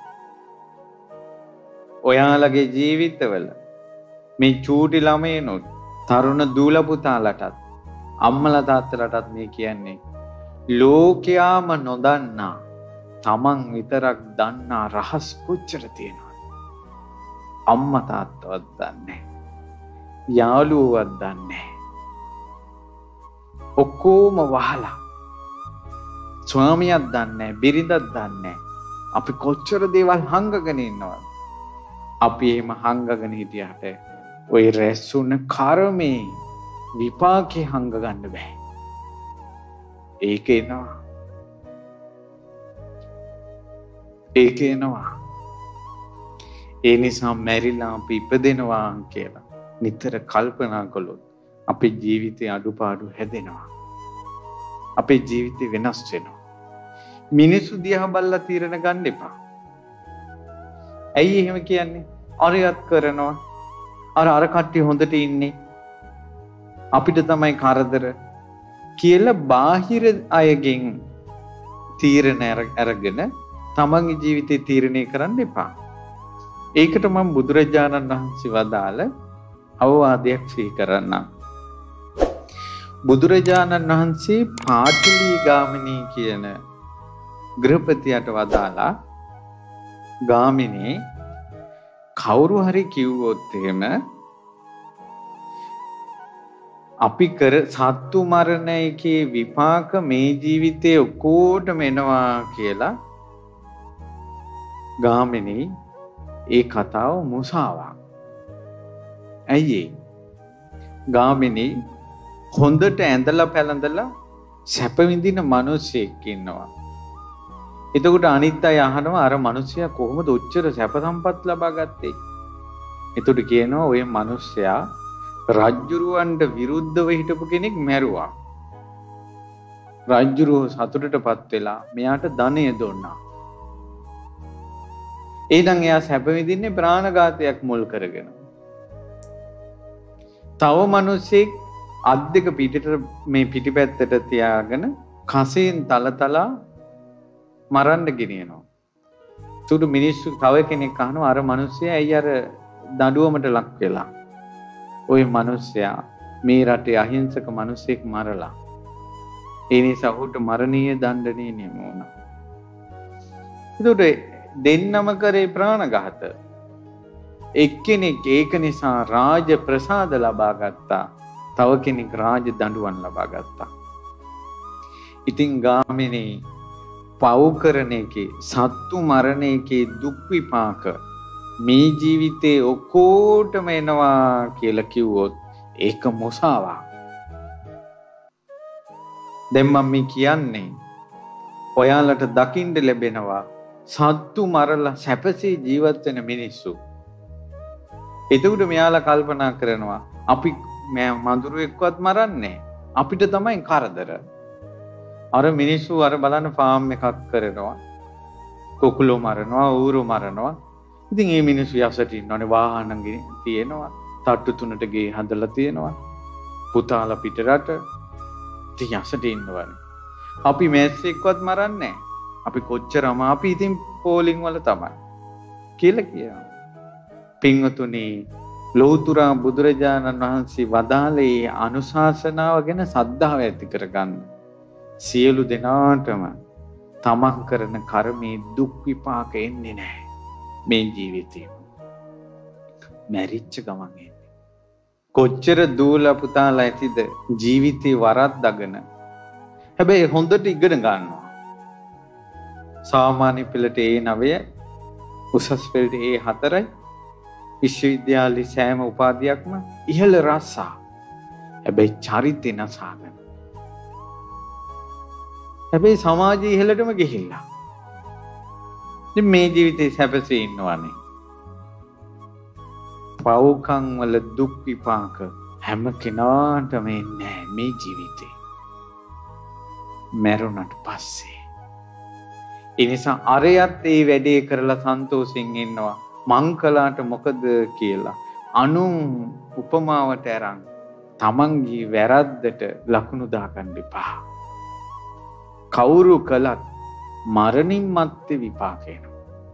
ඔයාලගේ ජීවිතවල මේ චූටි ළමයිනොත් තරුණ දූල පුතාලටත් අම්මලා තාත්තලාටත් මේ කියන්නේ ලෝකයාම නොදන්නා තමන් විතරක් දන්නා රහස් කොච්චර තියෙනවද? අම්මා තාත්තවත් දන්නේ නැහැ. යාළුවෝවත් දන්නේ නැහැ. ඔක්කොම වහලා ස්වාමියාත් දන්නේ නැහැ, බිරිඳත් දන්නේ නැහැ. අපි කොච්චර දේවල් හංගගෙන ඉන්නවද? අපි එහෙම හංගගෙන හිටියට ওই රැස්ුණ කර්මේ විපාකේ හංග ගන්න බෑ. ඒක එනවා. ඒ නිසා මැරිලා අපි ඉපදෙනවා කියලා නිතර කල්පනා කළොත් අපේ ජීවිතේ අඩුපාඩු හැදෙනවා. අපේ ජීවිතේ වෙනස් වෙනවා. මිනිස්සු දිහා බලලා තීරණ ගන්න එපා. ඇයි එහෙම කියන්නේ? අරයත් කරනවා. අර කට්ටිය හොඳට ඉන්නේ. අපිට තමයි කරදර කියලා බාහිර අයගෙන් තීරණ අරගෙන තමන්ගේ ජීවිතේ තීරණය කරන්න එපා. ඒකට මම බුදුරජාණන් වහන්සේ වදාළ අවවාදයක් සිහි කරන්නම්. බුදුරජාණන් වහන්සේ පාටලී ගාමිනී කියන ගෘහපතියට වදාලා ගාමිනී කවුරු හරි කිව්වොත් එහෙම අපි කර සත්තු මරණ එකේ විපාක මේ ජීවිතේ ඔක්කොටම එනවා කියලා ගාමිනී ඒ කතාව මුසාවක්. ඇයි ගාමිනී හොඳට ඇඳලා පැළඳලා සැප විඳින මිනිස්සෙක් ඉන්නවා. එතකොට අනිත් අය අහනවා අර මිනිස්සයා කොහොමද ඔච්චර සැප සම්පත් ලබා ගත්තේ? එතකොට කියනවා ওই මිනිස්සයා රජ්ජුරුවන්ට විරුද්ධව හිටපු කෙනෙක් මැරුවා. රජ්ජුරුව සතුටටපත් වෙලා මෙයාට ධනය දුන්නා. එහෙනම් එයා සැප විඳින්නේ ප්‍රාණඝාතයක් මුල් කරගෙන. තව මිනිස්සෙක් අත් දෙක පිටට මේ පිටිපැත්තට තියාගෙන කසෙන් තලතලා මරන්න ගෙනියනවා. සුදු මිනිස්සු තව කෙනෙක් අහනවා අර මිනිස්සයා ඇයි අර දඬුවමට ලක් වෙලා? ওই මිනිස්සයා මේ රටේ අහිංසක මිනිසෙක් මරලා. ඒ නිසා ඔහුට මරණීය දඬුවම නියම වුණා. ඒකට දෙන්නම කරේ ප්‍රාණඝාත. එක්කෙනෙක් ඒක නිසා රාජ ප්‍රසාද ලබා ගත්තා. තව කෙනෙක් රාජ දඬුවම් ලබා ගත්තා. ඉතින් ගාමිනී පව් කරන එකේ සත්තු මරණ එකේ දුක් විපාක මේ ජීවිතේ ඔක්කොටම එනවා කියලා කිව්වොත් ඒක මොසාවක්. දැන් මම කියන්නේ ඔයාලට දකින්න ලැබෙනවා සත්තු මරලා සැපසේ ජීවත් වෙන මිනිස්සු. එතකොට මෙයාලා කල්පනා කරනවා අපි මඳුරුවෙක්වත් මරන්නේ අපිට තමයි කරදර. අර මිනිස්සු අර බලන්න ෆාම් එකක් කරනවා. කුකුලෝ මරනවා, ඌරු මරනවා. ඉතින් මේ මිනිස්සු යසට ඉන්නවනේ වාහන තියෙනවා. තට්ටු තුනට ගේ හදලා තියෙනවා. පුතාලා පිටරට ඉතින් යසට ඉන්නවනේ. අපි මැස්සෙක්වත් මරන්නේ අපි කොච්චරම අපි ඉතින් පෝලිං වල තමයි කියලා කියනවා. පින්වතුනි ලෝතුරා බුදුරජාණන් වහන්සේ වදාළේ අනුශාසනාව ගැන සද්ධාව ඇති කරගන්න. සියලු දෙනාටම තමන් කරන කර්මයේ දුක් විපාක එන්නේ නැහැ මේ ජීවිතේ. මැරිච්ච ගමන් එන්නේ. කොච්චර දූලා පුතාලා ඇතිද ජීවිතේ වරද්දාගෙන. හැබැයි හොඳට ඉගෙන ගන්නවා. සාමාන්‍ය පෙළට A9, උසස් පෙළට A4යි. විශ්වවිද්‍යාලේ සෑම උපාධියක්ම ඉහළ රස්සා. හැබැයි චරිතේ නැසාගෙන. හැබැයි සමාජයේ ඉහළටම ගිහිල්ලා. ඉතින් මේ ජීවිතේ සැපසේ ඉන්නවනේ. පව්කම් වල දුක් විපාක හැම කෙනාටම එන්නේ මේ ජීවිතේ. මරුණට පස්සේ. ඒ නිසා අරයත් ඒ වැඩේ කරලා සන්තෝෂෙන් ඉන්නවා. මං කළාට මොකද කියලා අනුන් උපමාවට අරන් තමන්ගේ වැරද්දට ලකුණු දාගන්න එපා. කවුරු කළත් මරණින් මත්තේ විපාක එනවා.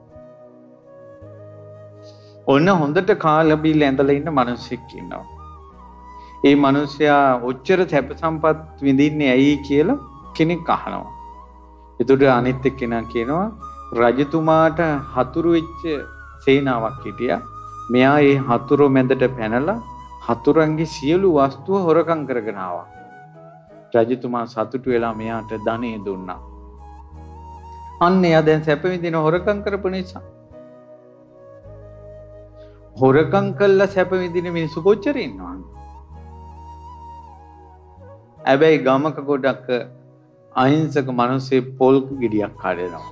ඔන්න හොඳට කාලා බීලා ඇඳලා ඉන්න මිනිස්සෙක් ඉන්නවා. ඒ මිනිසයා ඔච්චර සැප සම්පත් විඳින්නේ ඇයි කියලා කෙනෙක් අහනවා. එතකොට අනිත් එක්කෙනා කියනවා රජතුමාට හතුරු වෙච්ච සේනාවක් හිටියා. මෙයා ඒ හතුරු මැදට පැනලා හතුරන්ගේ සියලු වස්තුව හොරකම් කරගෙන ආවා. රජතුමා සතුටු වෙලා මෙයාට ධනෙ දුන්නා. අන්න එයා දැන් සැප විඳින හොරකම් කරපු නිසා. හොරකම් කළා සැප විඳින මිනිස්සු කොච්චර ඉන්නවද? හැබැයි ගමක ගොඩක් අහිංසක මිනිස්සු පොල් ගෙඩියක් කඩනවා.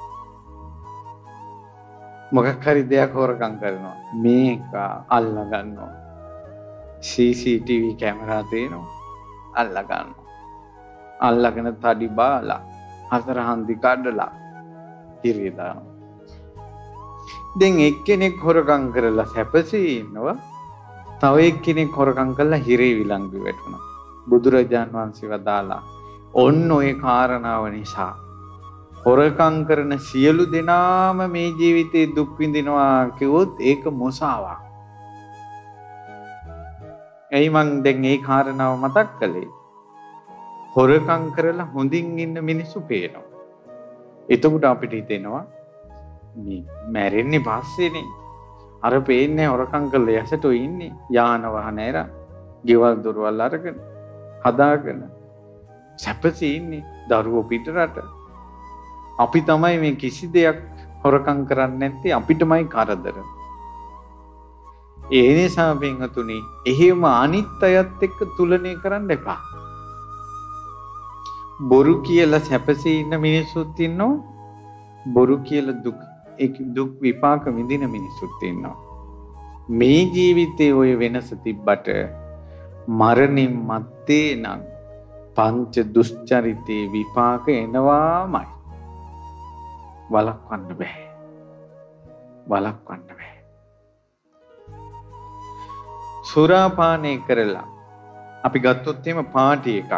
මොකක් හරි දෙයක් හොරකම් කරනවා. මේක අල්ලා ගන්නවා. CCTV කැමරා තියෙනවා. අල්ලා ගන්නවා. අල්ලාගෙන තඩි බාලා හතර හන්දි කඩලා ඉරිය දානවා. දැන් එක්කෙනෙක් හොරකම් කරලා සැපසේ ඉන්නවා. තව එක්කෙනෙක් හොරකම් කළා හිරේ විලංගු වැටුණා. බුදුරජාන් වහන්සේ වදාලා ඔන්න ඔය කාරණාව නිසා හොරකම් කරන සියලු දෙනාම මේ ජීවිතේ දුක් විඳිනවා කිව්වොත් ඒක මොසාවක්. එයි මං දැන් මේ කාරණාව මතක් කළේ. හොරකම් කරලා හොඳින් ඉන්න මිනිස්සු පේනවා. එතකොට අපිට හිතෙනවා මේ මැරෙන්නේ පස්සේනේ. අර පේන්නේ හොරකම් කරලා යසටෝ ඉන්නේ. යාන වාහන ඇර, ගෙවල් දොරවල් අරගෙන හදාගෙන සැපසේ ඉන්නේ. දරුවෝ පිටරට. අපි තමයි මේ කිසි දෙයක් හොරකම් කරන්නේ නැත්තේ අපිටමයි කරදර. ඒ නිසා පින්වතුනි එහෙම අනිත් අයත් එක්ක තුලනය කරන්න එපා. බොරු කියලා සැපසේ ඉන්න මිනිස්සුත් ඉන්නවා. බොරු කියලා දුක් විපාක විඳින මිනිස්සුත් ඉන්නවා. මේ ජීවිතේ ඔය වෙනස තිබ්බට මරණින් මත්තේ නම් පංච දුෂ්චරිතේ විපාක එනවාමයි. වළක්වන්න බෑ. වළක්වන්න බෑ. සුරාපානය කරලා අපි ගත්තොත් එහෙම පාටි එකක්.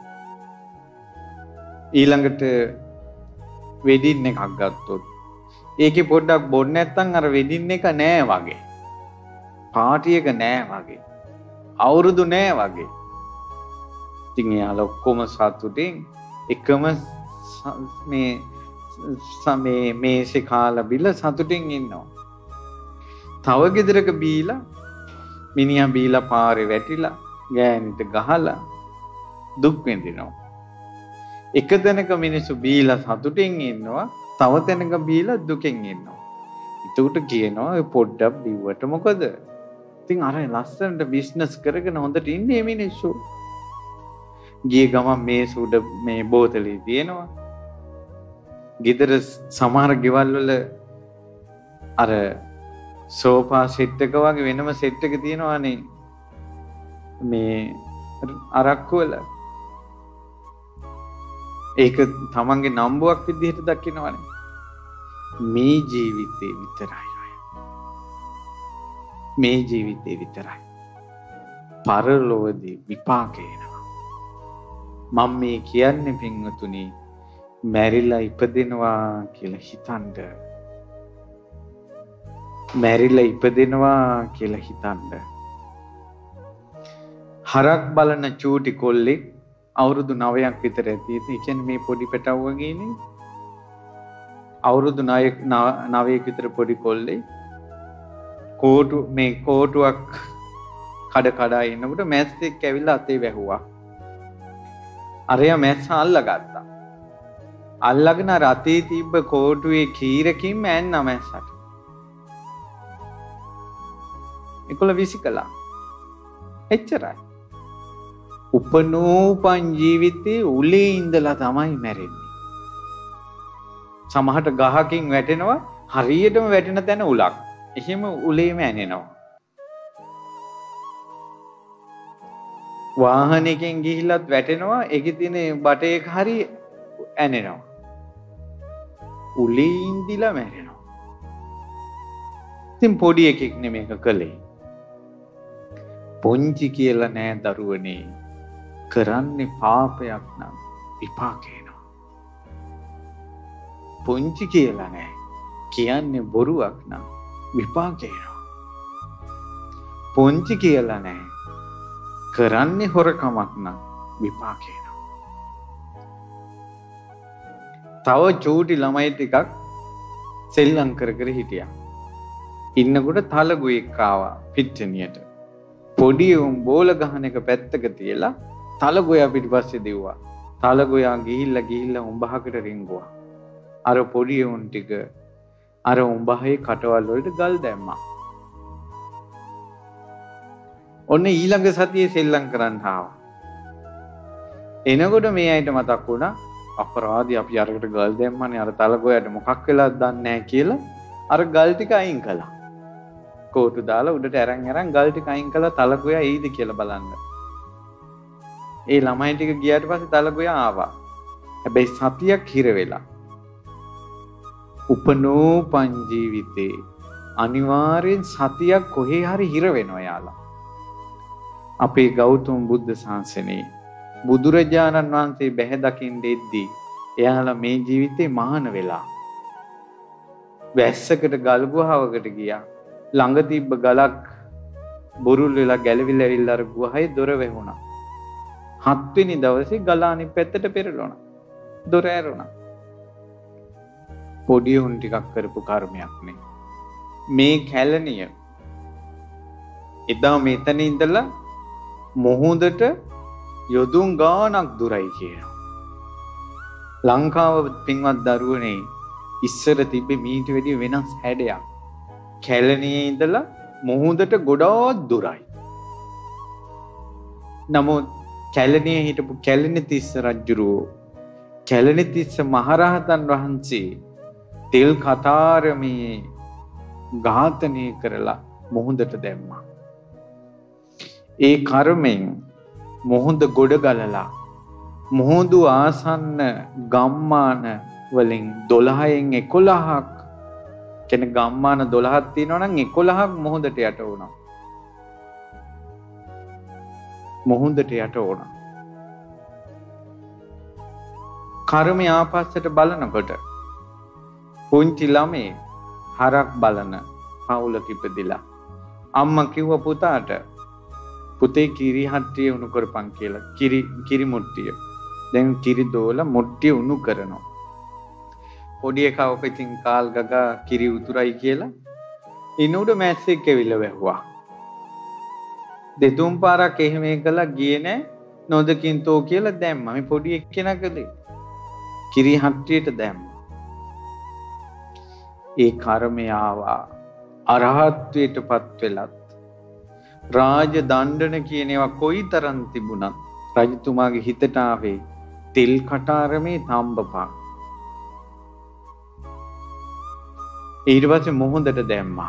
ඊළඟට වෙඩින් එකක් ගත්තොත් ඒකේ පොඩ්ඩක් බොන්න නැත්නම් අර වෙඩින් එක නෑ වගේ. පාටි එක නෑ වගේ. අවුරුදු නෑ වගේ. ඉතින් යාළුවෝ ඔක්කොම සතුටින් එකම මේ මේසේ කාලා බිල සතුටින් ඉන්නවා. තව ගෙදරක බීලා මිනිහා බීලා පාරේ වැටිලා ගෑනිට ගහලා දුක් විඳිනවා. එක තැනක මිනිස්සු බීලා සතුටින් ඉන්නවා, තව තැනක බීලා දුකෙන් ඉන්නවා. ඒකට කියනවා ඔය පොඩ්ඩක් බිව්වට මොකද? ඉතින් අර ලස්සනට බිස්නස් කරගෙන හොඳට ඉන්නේ මිනිස්සු. ගිය ගමන් මේ සුඩ මේ බෝතලේ තියෙනවා. ගෙදර සමහර ගෙවල් වල අර සෝෆා සෙට් එක වගේ වෙනම සෙට් එක තියෙනවානේ මේ අරක්කු වල. ඒක තමන්ගේ නම්බුවක් විදිහට දකින්නවනේ. මේ ජීවිතේ විතරයි. මේ ජීවිතේ විතරයි. පරලොවදී විපාක එනවා. මම මේ කියන්නේ පින්වතුනි මැරිලා ඉපදෙනවා කියලා හිතන්න. මැරිලා ඉපදෙනවා කියලා හිතන්න. හරක් බලන චූටි කොල්ලෙක් අවුරුදු 9ක් විතර ඇති. ඒ කියන්නේ මේ පොඩි පැටව වගේනේ. අවුරුදු 9ක විතර පොඩි කොල්ලේ කෝටුවක් කඩ ඉන්නකොට මැස් එක්ක ඇවිල්ලා අතේ වැහුවා. අරයා මැස්ස අල්ලගත්තා. අල්ලගෙන රතේ තිබ්බ කෝටුවේ කීරකින් මෑන්න මැස්සට. ඒකල විසිකලා. එච්චරයි. උපනෝපන් ජීවිතේ උලේ ඉඳලා තමයි මැරෙන්නේ. සමහරට ගහකින් වැටෙනවා හරියටම වැටෙන තැන උලක්. එහෙම උලේම ඇනෙනවා. වාහනයකින් ගිහිල්ලත් වැටෙනවා ඒකේ තියෙන බටේක හරි ඇනෙනවා. උලේ ඉඳලා මැරෙනවා. ඉතින් පොඩි එකෙක් නෙමේක කළේ. පොන්චි කියලා නෑ දරුවනේ. කරන්නේ පාපයක් නම් විපාක එනවා. පොන්චි කියලා නෑ. කියන්නේ බොරුවක් නම් විපාක එනවා. පොන්චි කියලා නෑ. කරන්නේ හොරකමක් නම් විපාක එනවා. තව චූටි ළමයි ටිකක් සෙල්ලම් කර කර හිටියා. ඉන්නකොට තලගුවෙක් ආවා පිට්ටනියට. පොඩි උන් බෝල ගහන එක පැත්තක තියලා තලගොයා පිටිපස්සේ දෙව්වා. තලගොයා ගිහිල්ලා උඹහකට රිංගුවා. අර පොඩි උන් ටික අර උඹහේ කටවල් වලට ගල් දැම්මා. ඔන්න ඊළඟ සතියේ සෙල්ලම් කරන්න ආවා. එනකොට මේ අයිට මතක් වුණා අපරාධي අපි අරකට ගල් දැම්මනේ අර තලගොයාට මොකක් වෙලාද දන්නේ නැහැ කියලා අර ගල් ටික අයින් කළා. කෝටු දාලා උඩට අරන් ගල් ටික අයින් කළා තලගොයා එයිද කියලා බලන්න. ඒ ළමයි ටික ගියාට පස්සේ තලගොයා ආවා. හැබැයි සතියක් හිර වෙලා. උපනෝපන් ජීවිතේ අනිවාර්යෙන් සතියක් කොහේ හරි හිර වෙනවා යාලා. අපේ ගෞතම බුද්ධ ශාසනයේ බුදුරජාණන් වහන්සේ බැහැ දකින්න එද්දී එයාලා මේ ජීවිතේ මහාන වෙලා වැස්සකට ගල් ගුහාවකට ගියා. ළඟ තිබ්බ ගලක් බුරුල් වෙලා ගැලවිලා ඇවිල්ලා අර ගුහාවේ දොර වැහුණා. 7 වෙනි දවසේ ගල අනිත් පැත්තට පෙරළුණා. දොර ඇරුණා. පොඩි උන් ටිකක් කරපු කර්මයක් නේ. මේ කැලණිය එදා මෙතන ඉඳලා මොහොතට යොදුන් ගාණක් දුරයි කියනවා. ලංකාව පින්වත් දරුවනේ ඉස්සර තිබ්බේ මීට වැඩිය වෙනස් හැඩයක්. කැලණියේ ඉඳලා මොහොතට ගොඩාක් දුරයි. නමුත් කැලණියේ හිටපු කැලණිතිස්ස රජුරෝ කැලණිතිස්ස මහරහතන් වහන්සේ තෙල් කතාරමේ ඝාතනය කරලා මොහොතට දැම්මා. ඒ කර්මෙන් මොහොත ගොඩ ගලලා මොහොදු ආසන්න ගම්මාන වලින් 12න් 11ක් කෙන ගම්මාන 12ක් තියෙනවා නම් 11ක් මොහොතට යට වුණා. මොහොතට යට වුණා. කර්මය ආපස්සට බලනකොට පුංචි ළමේ හරක් බලන පවුලක ඉපදිලා අම්මා කිව්ව පුතාට පුතේ කිරි හට්ටිය උණු කරපන් කියලා. කිරි මුට්ටිය. දැන් කිරි දෝලා මුට්ටිය උණු කරනවා. පොඩි එකා ඔක ඉතින් කාල් ගගා කිරි උතුරයි කියලා ඉනුඩ මැස්සෙක් ඇවිල්ලා වැහුවා. දෙතුන් පාරක් එහෙම කළා ගියේ නෑ. නොදකින් තෝ කියලා දැම්මා. මේ පොඩි එක්කෙනා කළේ කිරි හට්ටියට දැම්මා. ඒ කර්මය ආවා අරහත්ත්වයටපත් වෙලත් රාජ දණ්ඩන කියන ඒවා කොයිතරම් තිබුණත් රජතුමාගේ හිතට ආවේ තෙල් කටාරමේ තම්බපා. ඊට පස්සේ මොහොතට දැම්මා.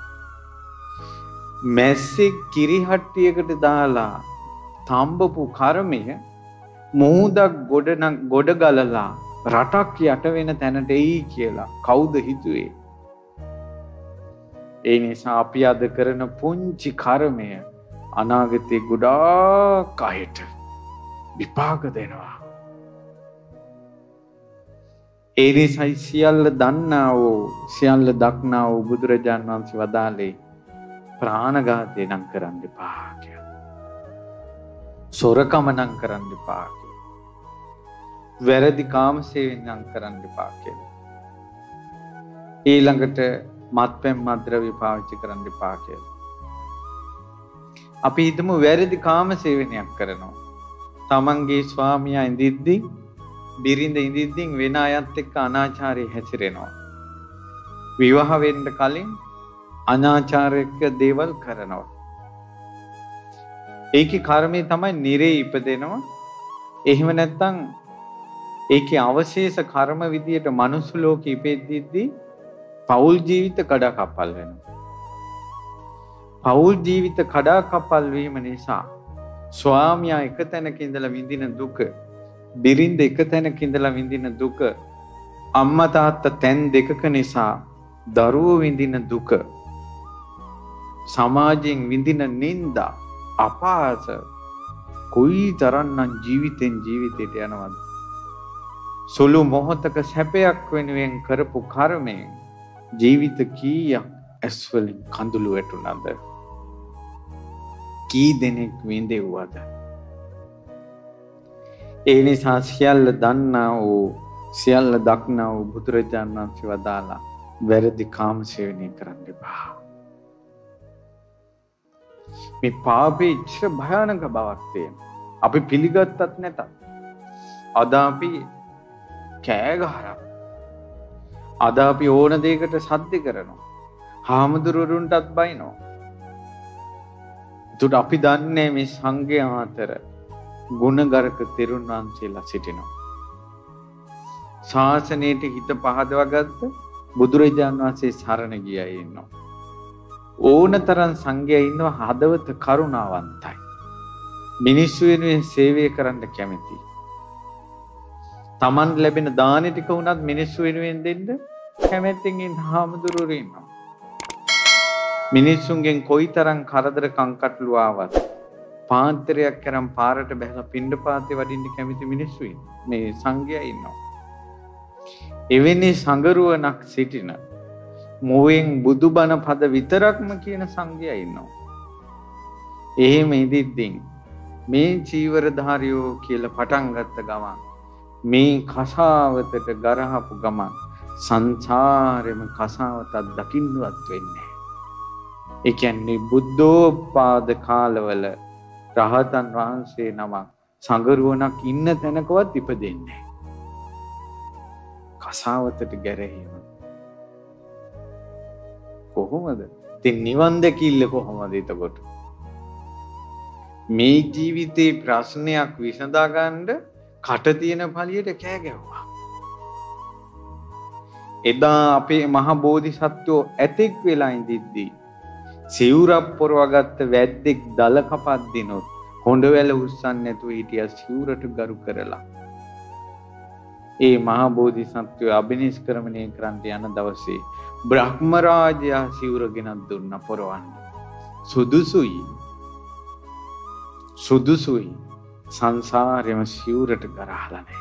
මැස්සෙක් කිරිහට්ටියකට දාලා තම්බපු කර්මය මොහොතක් ගොඩ ගලලා රටක් යට වෙන තැනට එයි කියලා කවුද හිතුවේ? ඒ නිසා අපි අද කරන පුංචි කර්මය අනාගතේ ගොඩාක් අයට විපාක දෙනවා. ඒ නිසා සියල්ල දන්නා වූ සියල්ල දක්නා වූ බුදුරජාණන් වහන්සේ වදාළේ ප්‍රාණඝාතය නම් කරන්න එපා කියලා. සොරකම නම් කරන්න එපා කියලා. වැරදි කාමසේවයෙන් නම් කරන්න එපා කියලා. ඊළඟට මත්පැන් මත්ද්‍රව්‍ය පාවිච්චි කරන්න එපා කියලා. අපි හිතමු වැරදි කාමසේවනයක් කරනවා. තමන්ගේ ස්වාමියා ඉඳිද්දි බිරිඳ ඉඳිද්දි වෙන අයත් එක්ක අනාචාරයේ හැසිරෙනවා. විවාහ වෙන්න කලින් අනාචාරයක දේවල් කරනවා. ඒකේ කර්මය තමයි නිරේ ඉපදෙනවා. එහෙම නැත්නම් ඒකේ අවශේෂ කර්ම විදියට මනුස්ස ලෝකෙ ඉපෙද්දී පෞල් ජීවිත කඩාකප්පල් වෙනවා. පෞල් ජීවිත කඩාකප්පල් වීම නිසා ස්වාමියා එක තැනක ඉඳලා විඳින දුක, බිරිඳ එක තැනක ඉඳලා විඳින දුක, අම්මා තාත්තා තැන් දෙකක නිසා දරුවෝ විඳින දුක, සමාජයෙන් විඳින නිന്ദා, අපහාස කොයි තරම්නම් ජීවිතෙන් ජීවිතයට යනවද? සුළු මොහොතක සැපයක් වෙනුවෙන් කරපු කර්මයෙන් ජීවිත කීයක් ඇස්වලින් කඳුළු වැටුණාද? කී දෙනෙක් විඳෙව්වද? ඒ නිසා සියල්ල දන්නා වූ සියල්ල දක්නා වූ බුදුරජාණන් වහන්සේ වදාලා වැරදි කාමසේවනය කරන්න එපා. මේ පාපේ ඉච්ඡ භයානක බවක් තියෙනවා. අපි පිළිගත්තත් නැතත් අද අපි කෑ ගහනවා. අද අපි ඕන දෙයකට සද්ද කරනවා. හාමුදුරුවරුන්ටත් බයිනවා. ඒකට අපි දන්නේ මේ සංඝයා අතර ගුණගරුක තෙරුන් වහන්සේලා සිටිනවා. ශාසනයට හිත පහදවගත්ත බුදුරජාණන් වහන්සේ සරණ ගියා ඉන්නවා. ඕනතරම් සංඝයා ඉන්නවා හදවත කරුණාවන්තයි. මිනිස්සු වෙනුවෙන් සේවය කරන්න කැමති. Taman ලැබෙන දාන ටික උනත් මිනිස්සු වෙනුවෙන් දෙන්න කැමැත්තෙන් ඉන්න හාමුදුරුවෝ ඉන්නවා. මිනිස්සුන්ගෙන් කොයිතරම් කරදර කංකටළු ආවත් පාන්තරයක් කරන් පාරට බහලා පිණ්ඩපාතේ වඩින්න කැමති මිනිස්සු මේ සංඝයා ඉන්නවා. එවැනි සංගරුවනක් සිටින මුවෙන් බුදුබණ පද විතරක්ම කියන සංඝයා ඉන්නවා. එහෙම ඉදිද්දී මේ චීවරධාරියෝ කියලා පටන් ගත්ත ගමන් මේ කසාවතට ගරහපු ගමන් සංසාරෙම කසාවතක් දකින්නවත් වෙන්නේ. ඒ කියන්නේ බුද්ධෝත්පාද කාලවල රහතන් වහන්සේ නමක් සංගරුවනක් ඉන්න තැනකවත් ඉපදෙන්නේ කසාවතට ගැරහීම. කොහොමද? ඉතින් නිවන් දැකිල්ල කොහොමද එතකොට? මේ ජීවිතේ ප්‍රශ්නයක් විසඳා ගන්න කට තියෙන පළියට කෑ ගැව්වා. එදා අපේ මහ බෝධිසත්වෝ ඇතෙක් වෙලා ඉඳිද්දී සිවුරක් පොරවගත්ත වැද්දෙක් දල කපක් දිනොත් හොඬ වැල උස්සන්නේ නැතුව හිටියා සිවුරට ගරු කරලා. ඒ මහ බෝධිසත්වෝ අභිනිෂ්ක්‍රමණය කරන්න යන දවසේ බ්‍රහ්ම රාජයා සිවුර ගෙනත් දුන්න පොරවන්න. සුදුසුයි සංසාරෙම සිවුරට ගරහලා නැහැ.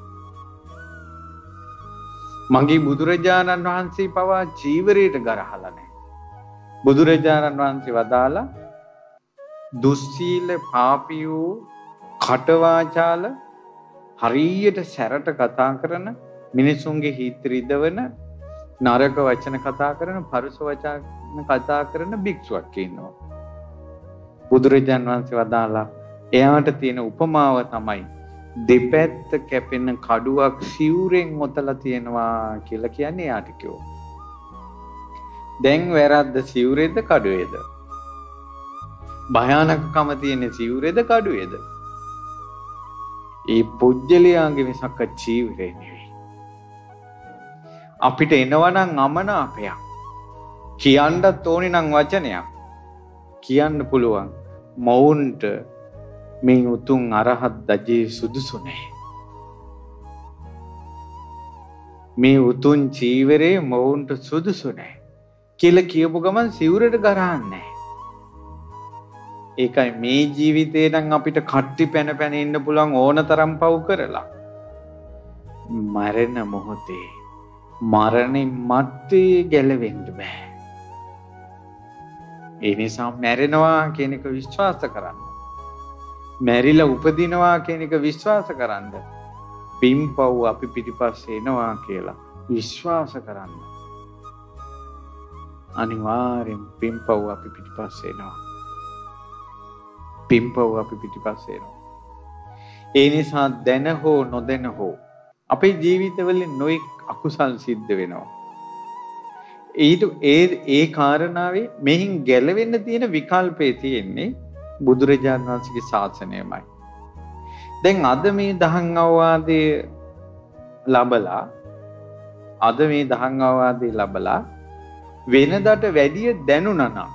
මගේ බුදුරජාණන් වහන්සේ පවා චීවරයට ගරහලා නැහැ. බුදුරජාණන් වහන්සේ වදාලා දුස්සීල පාපියෝ කටවාචාල හරියට සැරට කතා කරන මිනිසුන්ගේ හිත රිදවන නරක වචන කතා කරන පරුස වචන කතා කරන භික්ෂුවක් ඉන්නවා. බුදුරජාණන් වහන්සේ වදාලා එයාට තියෙන උපමාව තමයි දෙපැත්ත කැපෙන කඩුවක් සිවුරෙන් ඔතලා තියෙනවා කියලා කියන්නේ යාට කිව්වා. දැන් වැරද්ද සිවුරේද කඩුවේද? භයානකකම තියෙන සිවුරේද කඩුවේද? ඒ පුජ්‍යලයාගේ මිසක චීවරේ නෙවෙයි. අපිට එනවනම් අමනාපයක් කියන්නත් ඕනේ නම් වචනයක් කියන්න පුළුවන්. මවුන්ට මේ උතුම් අරහත් දජේ සුදුසු නැහැ. මේ උතුම් චීවරේ මවුන්ට සුදුසු නැහැ කියලා කියපු ගමන් සිවුරට ගරහන්නේ. ඒකයි මේ ජීවිතේ නම් අපිට කට්ටි පැන පැන ඉන්න පුළුවන් ඕන තරම් පව් කරලා. මරණ මොහොතේ මරණින් මත්තේ ගැලවෙන්න බෑ. ඒ නිසා මැරෙනවා කියන එක විශ්වාස කරන්න. මැරිලා උපදිනවා කියන එක විශ්වාස කරන්න. පින්පව් අපි පිටිපස්සේ එනවා කියලා විශ්වාස කරන්න. අනිවාර්යෙන් පින්පව් අපි පිටිපස්සේ එනවා. පින්පව් අපි පිටිපස්සේ එනවා. ඒ නිසා දැන හෝ නොදැන හෝ අපේ ජීවිතවල නොඑක් අකුසල් සිද්ධ වෙනවා. ඒ කාරණාවේ මෙහින් ගැලවෙන්න තියෙන විකල්පේ තියෙන්නේ බුදුරජාණන් වහන්සේගේ ශාසනයමයි. දැන් අද මේ දහම් අවවාදයේ ලබලා වෙනදට වැඩිය දැනුණා නම්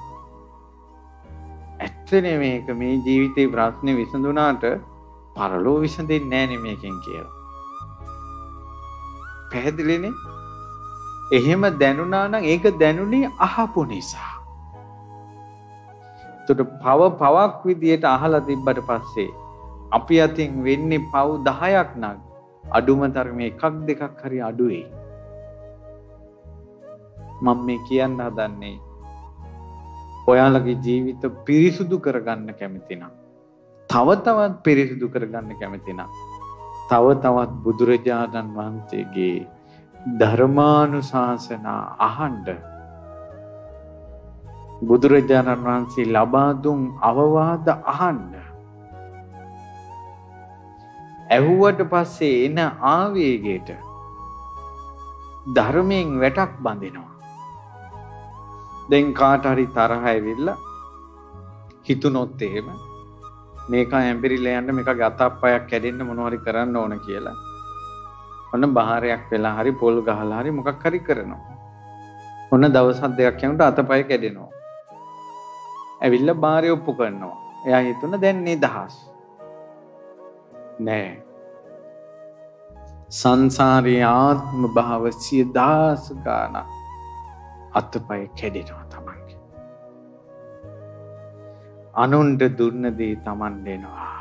ඇත්තනේ මේක මේ ජීවිතේ ප්‍රශ්නේ විසඳුණාට පරලෝ විසඳෙන්නේ නැහැ නේ මේකෙන් කියලා. පැහැදිලිනේ? එහෙම දැනුණා නම් ඒක දැනුනේ අහපු නිසා. ඒකට පවක් විදියට අහලා තිබ්බට පස්සේ අපි අතින් වෙන්නේ පව් 10ක් නම් අඩුම තරමේ එකක් දෙකක් හරි අඩුවේ. මම මේ කියන්න හදන්නේ ඔයාලගේ ජීවිත පිරිසුදු කරගන්න කැමති නම්, තව තවත් පිරිසුදු කරගන්න කැමති නම්, තව තවත් බුදුරජාණන් වහන්සේගේ ධර්මානුශාසනා අහන්න, බුදුරජාණන් වහන්සේ ලබා දුන් අවවාද අහන්න. ඇහුවට පස්සේ එන ආවේගයට ධර්මයෙන් වැටක් බඳිනවා. දැන් කාට හරි තරහ ඇවිල්ලා හිතුනොත් එහෙම මේක ඇඹරිලා යන්න මේකගේ අතප්පයක් කැඩෙන්න මොනවා හරි කරන්න ඕන කියලා ඔන්න බහාරයක් වෙලා හරි පොල් ගහලා හරි මොකක් හරි කරනවා. ඔන්න දවස් දෙකක් යනකොට අතපය කැඩෙනවා. ඇවිල්ලා බාරය ඔප්පු කරනවා. එයා හිතුන දැන් නිදහස්. නෑ. සංසාරේ ආත්ම භාව 10000 ගාන අතපය කැඩෙනවා තමන්ගේ. අනුන්ට දුන්න දේ Taman දෙනවා.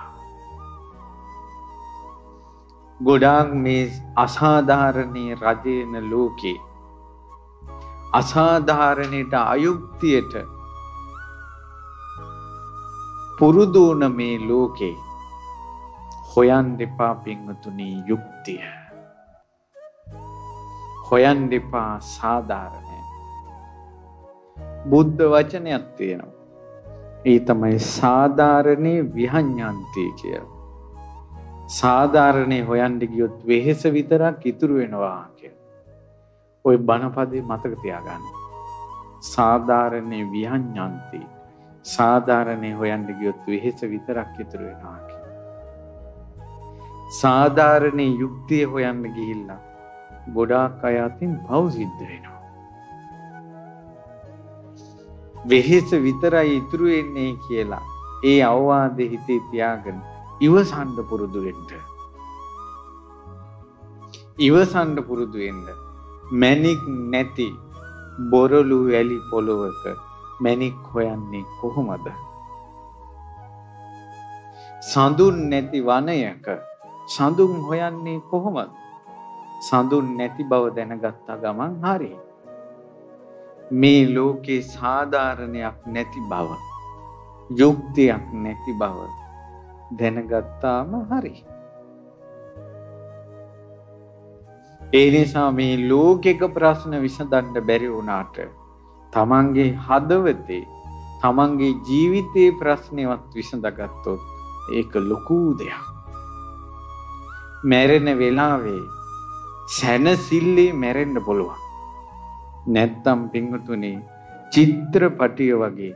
ගොඩාක් මේ අසාධාරණී රජේන ලෝකේ අසාධාරණයට අයුක්තියට පුරුදු වුණ මේ ලෝකේ හොයන් දෙපා පින්වතුනි යුක්තිය. හොයන් දෙපා සාධාරණය. බුද්ධ වචනයක් තියෙනවා. ඒ තමයි සාධාරණේ විහඤ්ඤාන්ති කියලා. සාධාරණේ හොයන්න ගියොත් වෙහෙස විතරක් ඉතුරු වෙනවා කියලා. ওই බණපදේ මතක තියාගන්න. සාධාරණේ විහඤ්ඤාන්ති. සාධාරණේ හොයන්න ගියොත් වෙහෙස විතරක් ඉතුරු වෙනවා කියලා. සාධාරණේ යුක්තිය හොයන්න ගිහිල්ලා ගොඩාක් අය අතින් පව් සිද්ධ වෙනවා. වෙහෙස විතරයි ඉතුරු වෙන්නේ කියලා ඒ අවවාදෙ හිතේ තියාගෙන ඉවසන්න පුරුදු වෙන්න. ඉවසන්න පුරුදු වෙන්න. මැණික් නැති බොරළු වැලි පොළොවක මැණික් හොයන්නේ කොහොමද? සඳුන් නැති වනයක සඳුන් හොයන්නේ කොහොමද? සඳුන් නැති බව දැනගත්තා ගමන් හරි. මේ ලෝකේ සාධාරණයක් නැති බව, යුක්තියක් නැති බව දැනගත්තාම හරි. ඒ නිසා මේ ලෝකික ප්‍රශ්න විසඳන්න බැරි වුණාට තමන්ගේ හදවතේ තමන්ගේ ජීවිතයේ ප්‍රශ්නවත් විසඳගත්තොත් ඒක ලොකු දෙයක්. මැරෙන වෙලාවේ සැනසille මැරෙන්න පුළුවන්. නැත්තම් පින්වතුනි චිත්‍රපටිය වගේ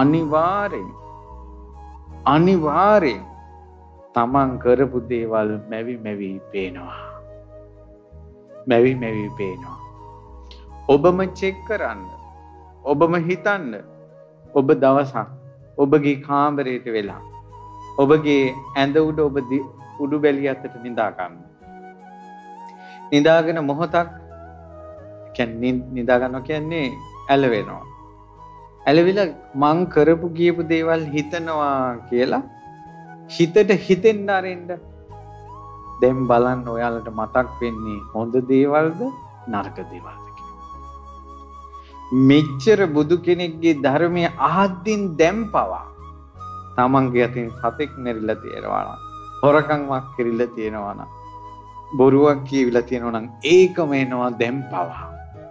අනිවාර්යෙන් තමන් කරපු දේවල් මැවි මැවි පේනවා. මැවි මැවි පේනවා. ඔබම චෙක් කරන්න. ඔබම හිතන්න. ඔබ දවසක් ඔබගේ කාමරයට වෙලා ඔබගේ ඇඳ උඩ ඔබ උඩු බැලිය අතට නිදා ගන්න. නිදාගෙන මොහොතක් කියන්නේ නිදා ගන්නවා කියන්නේ ඇලවෙනවා. ඇලවිලා මං කරපු ගියපු දේවල් හිතනවා කියලා හිතට හිතෙන්න ආරෙන්න. දැන් බලන්න ඔයාලට මතක් වෙන්නේ හොඳ දේවල්ද නරක දේවල්ද කියලා. මෙච්චර බුදු කෙනෙක්ගේ ධර්මය අහද්දින් දැන් පවා තමන්ගේ අතින් සතෙක් මෙරිලා තියෙනවා නම්, හොරකම්ක් කිරිලා තියෙනවා නම්, බොරුවක් කියවිලා තියෙනවා නම් ඒකම එනවා දැන් පවා.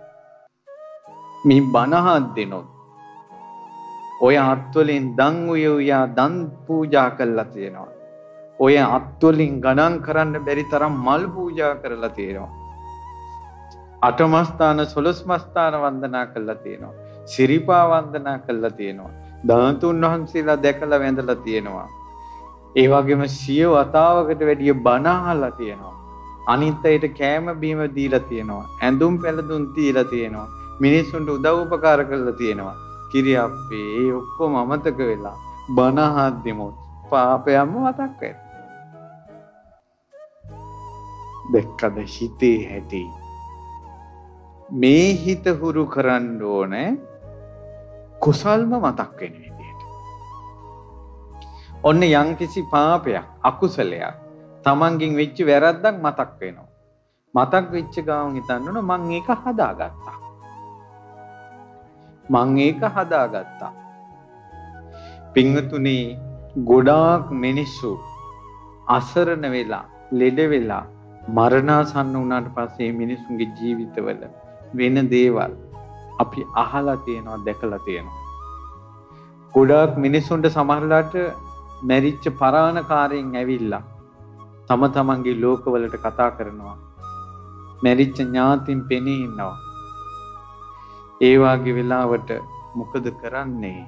මේ බණහත් දෙනොත් ඔය අත්වලින් දන් උයා දන් පූජා කළා තියෙනවා. ඔය අත්වලින් ගණන් කරන්න බැරි තරම් මල් පූජා කරලා තියෙනවා. අටමස්ථාන 12 මස්ථාන වන්දනා කළා තියෙනවා. සිරිපා වන්දනා කළා තියෙනවා. ධාතුන් වහන්සේලා දැකලා වැඳලා තියෙනවා. ඒ වගේම සිය වතාවකට වැඩිය බණ අහලා තියෙනවා. අනිත් අයට කෑම බීම දීලා තියෙනවා. ඇඳුම් පැළඳුම් දීලා තියෙනවා. මිනිස්සුන්ට උදව් උපකාර කරලා තියෙනවා. කිරි අප්පේ ඒ ඔක්කොම අමතක වෙලා බණ අහද්දිමොත් පාපයම මතක් වෙනවා. දෙක්කද හිතේ හැටි. මේ හිත හුරු කරන්න ඕනේ කුසල්ම මතක් වෙන විදිහට. ඔන්න යම්කිසි පාපයක් අකුසලයක් තමන්ගෙන් වෙච්ච වැරද්දක් මතක් වෙනවා. මතක් වෙච්ච ගමන් හිතන්න ඕන මං ඒක හදාගත්තා. මං ඒක හදාගත්තා. පින්වතුනි ගොඩාක් මිනිස්සු අසරණ වෙලා ලෙඩ වෙලා මරණාසන්න වුණාට පස්සේ මිනිස්සුන්ගේ ජීවිතවල වෙන දේවල් අපි අහලා තියෙනවා දැකලා තියෙනවා. ගොඩාක් මිනිස්සුන්ට සමහරලාට මැරිච්ච පරාණකාරයෙන් ඇවිල්ලා තම තමන්ගේ ලෝකවලට කතා කරනවා. මැරිච්ච ඥාතින් පෙනී ඉන්නවා. ඒ වාගේ වෙලාවට මොකද කරන්නේ?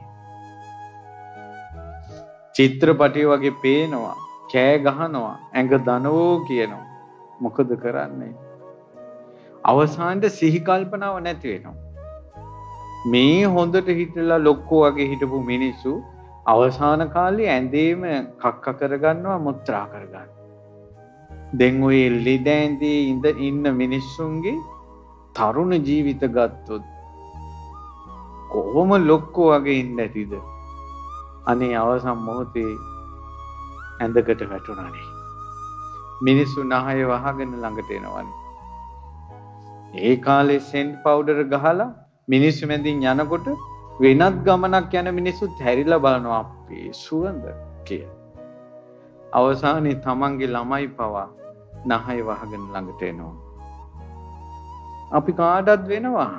චිත්‍රපටිය වගේ පේනවා, කෑ ගහනවා, ඇඟ දනවෝ කියනවා. මොකද කරන්නේ? අවසානයේ සිහි කල්පනාව නැති වෙනවා. මේ හොඳට හිටලා ලොක්කෝ වගේ හිටපු මිනිස්සු අවසාන කාලේ ඇඳේම කක්ක කරගන්නවා, මුත්‍රා කරගන්නවා. දැන් ඔය ලෙඩැඳේ ඉන්න මිනිස්සුන්ගේ තරුණ ජීවිත ගත්තොත් කොහොම ලොක්කෝ වගේ ඉන්න ඇතිද? අනේ අවසන් මොහොතේ ඇඳකට වැටුණානේ. මිනිස්සු නහය වහගෙන ළඟට එනවනේ. ඒ කාලේ සෙන්ට් පවුඩර් ගහලා මිනිස්සු මැදින් යනකොට වෙනත් ගමනක් යන මිනිස්සුත් හැරිලා බලනවා අපේ සුවඳ කිය. අවසානයේ තමන්ගේ ළමයි පවා නහය වහගෙන ළඟට එනවා. අපි කාටවත් වෙනවා.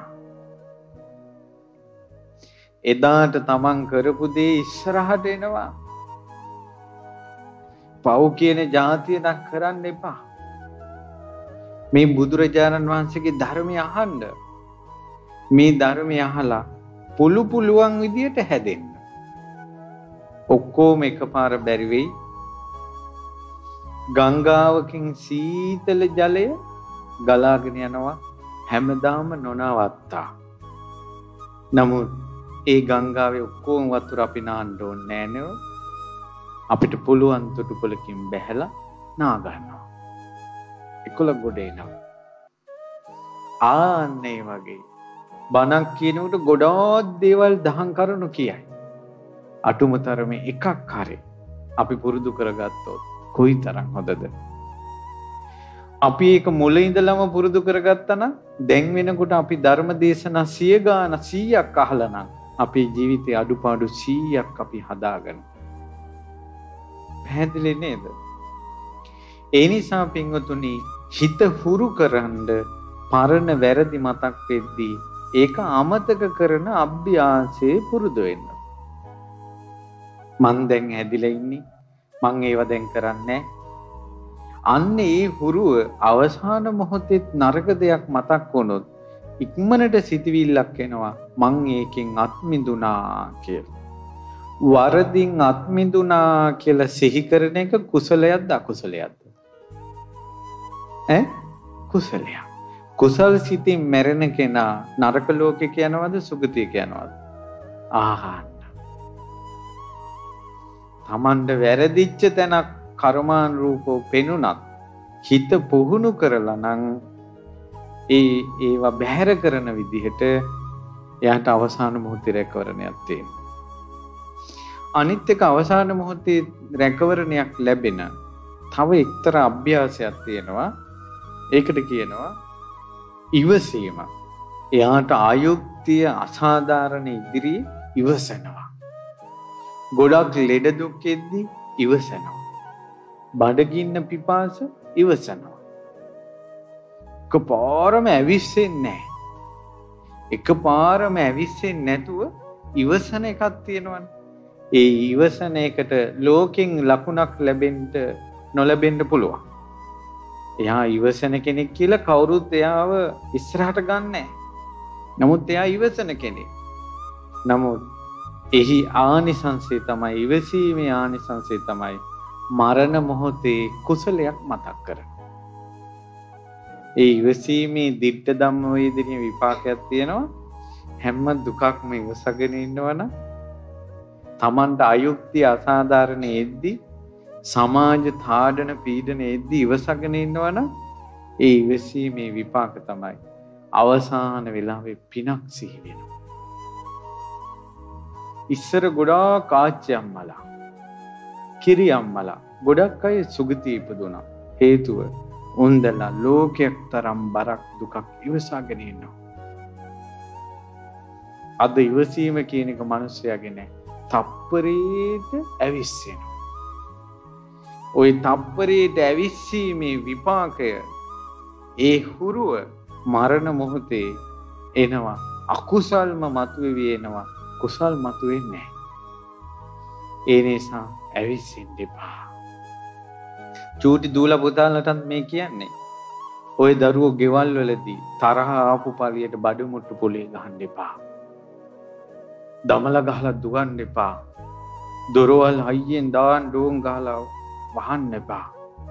එදාට තමන් කරපු දේ ඉස්සරහට එනවා. පව් කියන જાතිය නම් කරන්න එපා. මේ බුදුරජාණන් වහන්සේගේ ධර්මය අහන්න. මේ ධර්මය අහලා පුළුවන් විදියට හැදෙන්න. ඔක්කොම එකපාර බැරි වෙයි. ගංගාවකින් සීතල ජලය ගලාගෙන යනවා හැමදාම නොනවත්තා. නමුත් ඒ ගංගාවේ ඔක්කොම වතුර අපි නාන්න ඕනේ නෑනේ. අපිට පුළුවන් තොටුපළකින් බැහැලා නා ගන්නවා. 11 ගොඩ එනවා. ආන්නේ වගේ බණක් කියනකොට ගොඩාක් දේවල් දහම් කරුණු කියයි. අටුමතරමේ එකක් හරි අපි පුරුදු කරගත්තොත් කොයිතරම් හොඳද? අපි ඒක මුල ඉඳලම පුරුදු කරගත්තා නම් දැන් වෙනකොට අපි ධර්ම දේශනා 100 ගාන 100ක් අහලා නම් අපේ ජීවිතේ අඩුපාඩු 100ක් අපි හදාගන්න. පැහැදිලි නේද? ඒ නිසා පින්වතුනි හිත හුරු කරන්ඩ පරණ වැරදි මතක් වෙද්දී ඒක අමතක කරන අභ්‍යාසයේ පුරුදු වෙන්න. මං දැන් ඇදිලා ඉන්නේ. මං ඒව දැන් කරන්නේ. අන්න ඒ හුරුව අවසාන මොහොතේ නරක දෙයක් මතක් වුණොත් ඉක්මනට සිතවිල්ලක් එනවා. මං ඒකෙන් අත්මිඳුනා කියලා. වරදින් අත්මිඳුනා කියලා සිහි කරන එක කුසලයක්ද අකුසලයක්ද? කුසලයක්. කුසල් සිතින් මැරෙන කෙනා නරක ලෝකෙක යනවද සුගතියක යනවද? ආහන්න. තමන්ට වැරදිච්ච තැනක් කර්මානුරූපව පෙනුනත් හිත පුහුණු කරලා නම් ඒවා බැහැර කරන විදිහට එයාට අවසාන මොහොතේ රැකවරණයක් තියෙනවා. අනිත් එක අවසාන මොහොතේ රැකවරණයක් ලැබෙන තව එක්තරා අභ්‍යාසයක් තියෙනවා. ඒකට කියනවා ඉවසීම. එයාට ආයුක්තිය අසාධාරණ ඉදිරි ඉවසනවා. ගොඩක් ලෙඩ දුක් එද්දී ඉවසනවා. බඩගින්න පිපාස ඉවසනවා. එකපාරම ඇවිස්සෙන්නේ නැහැ. එකපාරම ඇවිස්සෙන්නේ නැතුව ඉවසන එකක් තියෙනවනේ. ඒ ඉවසන එකට ලෝකෙන් ලකුණක් ලැබෙන්න නොලැබෙන්න පුළුවන්. එයා ඉවසන කෙනෙක් කියලා කවුරුත් එයාව ඉස්සරහට ගන්නෑ. නමුත් එයා ඉවසන කෙනෙක්. නමුත් එහි ආනිසංසය තමයි ඉවසීමේ ආනිසංසය තමයි මරණ මොහොතේ කුසලයක් මතක් කරන. ඒ ඉවසීමේ දිට්ඨ ධම්ම වේදිනිය විපාකයක් තියෙනවා. හැම දුකක්ම ඉවසගෙන ඉන්නවනම් තමන්ට අයුක්තිය අසාධාරණ එද්දී සමාජ තාඩන පීඩන එද්දී ඉවසගෙන ඉන්නවනම් ඒ ඉවසීමේ විපාක තමයි අවසාන වෙලාවේ පිනක් සිහි වෙනවා. ඉස්සර ගොඩාක් ආච්චි අම්මලා කිරි අම්මලා ගොඩක් අය සුගතිය ඉපදුණා. හේතුව උන්දලා ලෝකයක් තරම් බරක් දුකක් ඉවසාගෙන ඉන්නවා. අද ඉවසීම කියන එක මිනිස්සයාගේ නෑ. තප්පරේට ඇවිස්සෙනවා. ওই තප්පරේට ඇවිස්සීමේ විපාකය ඒ හුරුව මරණ මොහොතේ එනවා. අකුසල්ම මතුවෙවි එනවා. කුසල් මතුවෙන්නේ නැහැ. ඒ නිසා ඇවිස්සෙන්න එපා. චූටි දූල පුතාලටත් මේ කියන්නේ. ওই දරුවෝ ගෙවල් වලදී තරහ ආපු පළියට බඩු මුට්ටු පොලේ ගහන්න එපා. දමල ගහලා දුවන්න එපා. දොරවල් හයියෙන් දාන්න ඩෝන් ගහලා වහන්න එපා.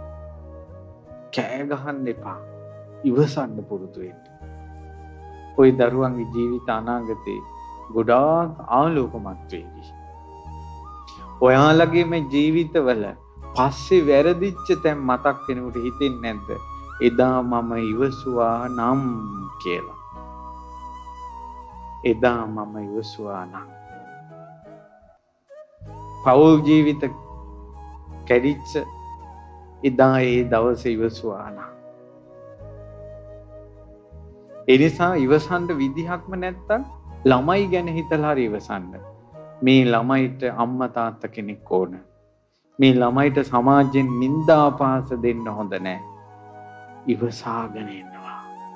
කෑ ගහන්න එපා. ඉවසන්න පුරුදු වෙන්න. ওই දරුවන්ගේ ජීවිත අනාගතේ ගොඩාක් ආලෝකමත් වේවි. ඔයාලගේ මේ ජීවිතවල පස්සේ වැරදිච්ච තැන් මතක් වෙනකොට හිතෙන්නේ නැද්ද? එදා මම ඉවසුවා නම් කියලා. එදා මම ඉවසුවා නම්. පෞල් ජීවිත කැඩිච්ච එදා ඒ දවසේ ඉවසුවානා. ඒ නිසා ඉවසන්න විදිහක්ම නැත්තම් ළමයි ගැන හිතලා හරි ඉවසන්න. මේ ළමයිට අම්මා තාත්තා කෙනෙක් ඕන. මේ ළමයිට සමාජයෙන් නිന്ദා අපහාස දෙන්න හොඳ නැහැ. ඉවසාගෙන ඉන්නවා.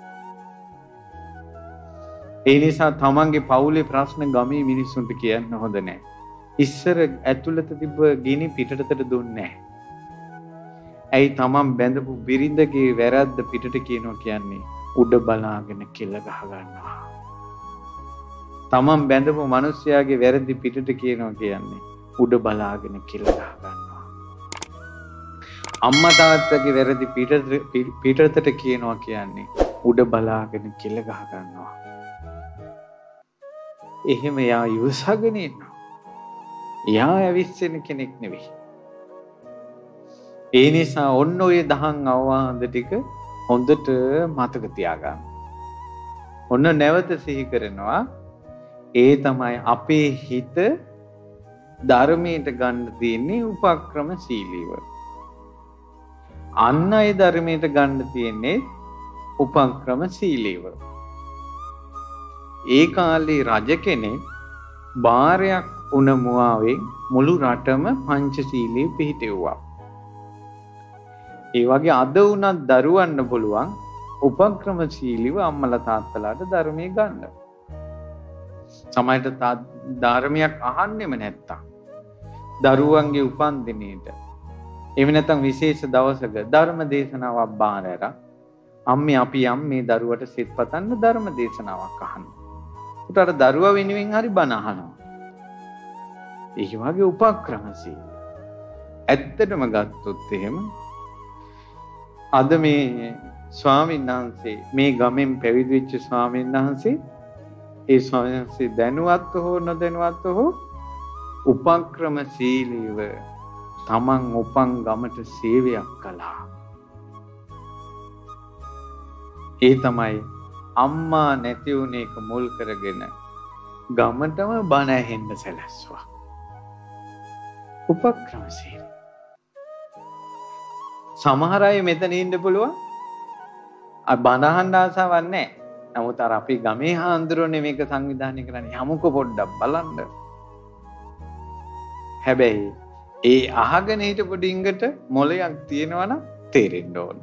ඒ නිසා තමන්ගේ පවුලේ ප්‍රශ්න ගමේ මිනිස්සුන්ට කියන්න හොඳ නැහැ. ඉස්සර ඇතුළත තිබ්බ ගිනි පිටතට දුන්නේ නැහැ. ඇයි තමන් බැඳපු බිරිඳගේ වැරද්ද පිටට කියනවා කියන්නේ උඩ බලාගෙන කෙල ගහ ගන්නවා. තමන් බැඳපු මිනිස්යාගේ වැරදි පිටට කියනවා කියන්නේ උඩ බලාගෙන කෙල ගහ ගන්නවා. අම්මා තාත්තගේ වැරදි පිටතට කියනවා කියන්නේ උඩ බලාගෙන කෙල ගහ ගන්නවා. එහෙම යා ඉවසගෙන ඉන්නවා. යා ඇවිස්සෙන කෙනෙක් නෙවෙයි. ඒ නිසා ඔන්න ඔය දහම් අවවාද ටික හොඳට මතක තියාගන්න. ඔන්න නැවත සිහි කරනවා. ඒ තමයි අපේ හිත ධර්මයට ගන්න තියෙන්නේ උපක්‍රමශීලීව. අන්න ඒ ධර්මයට ගන්න තියෙන්නේ උපක්‍රමශීලීව. ඒ කාලේ රජ කෙනෙක් බාරයක් උණ මුවාවෙන් මුළු රටම පංචශීලී පිහිටෙව්වා. ඒ වගේ අද වුණත් දරුවන්න පුළුවන් උපක්‍රමශීලීව අම්මලා තාත්තලාට ධර්මයේ ගන්න. සමහරට ධර්මයක් අහන්නෙම නැත්තම් දරුවන්ගේ උපන්දිනේට එහෙම නැත්නම් විශේෂ දවසක ධර්ම දේශනාවක් බාර අරන් අම්මේ අපි මේ දරුවට සිත් පතන්න ධර්ම දේශනාවක් අහන්න. උටට දරුවා වෙනුවෙන් හරි බණ අහනවා. ඒ වගේ උපක්‍රමශීලී. ඇත්තටම ගත්තොත් එහෙම අද මේ ස්වාමීන් වහන්සේ මේ ගමෙන් පැවිදි වෙච්ච ස්වාමීන් වහන්සේ ඒ ස්වාමීන් වහන්සේ දැනුවත් හෝ නොදැනුවත් හෝ උපක්‍රමශීලීව තමන් උපන් ගමට සේවයක් කළා. ඒ තමයි අම්මා නැති වුණ එක මුල් කරගෙන ගමටම බණ ඇහෙන්න සැලැස්සුවා. උපක්‍රමශීලී. සමහර අය මෙතන ඉන්න පුළුවන් බණ අහන්න ආසාවක් නැහැ. නමුත් අර අපි ගමේ හාමුදුරුවනේ මේක සංවිධානය කරන්නේ යමුකෝ පොඩ්ඩක් බලන්න. හැබැයි ඒ අහගෙන හිටපු ඩිංගට මොලයක් තියෙනවා නම් තේරෙන්න ඕන.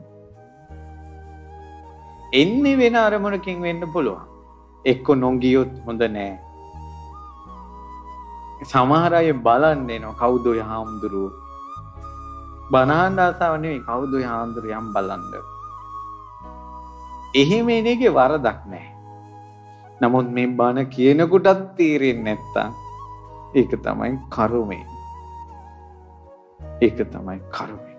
එන්නේ වෙන අරමුණකින් වෙන්න පුළුවන්. එක්ක නොගියොත් හොඳ නෑ. සමහර අය බලන්න එනවා කවුද ඔය හාමුදුරුවෝ. බණහන් ආසාව නෙවෙයි කවුද ඔය හාමුදුරුවෝ යම් බලන්න. එහෙම එන එකේ වරදක් නැහැ. නමුත් මේ බණ කියනකොටත් තේරෙන්නේ නැත්තම් ඒක තමයි කර්මය. ඒක තමයි කර්මය.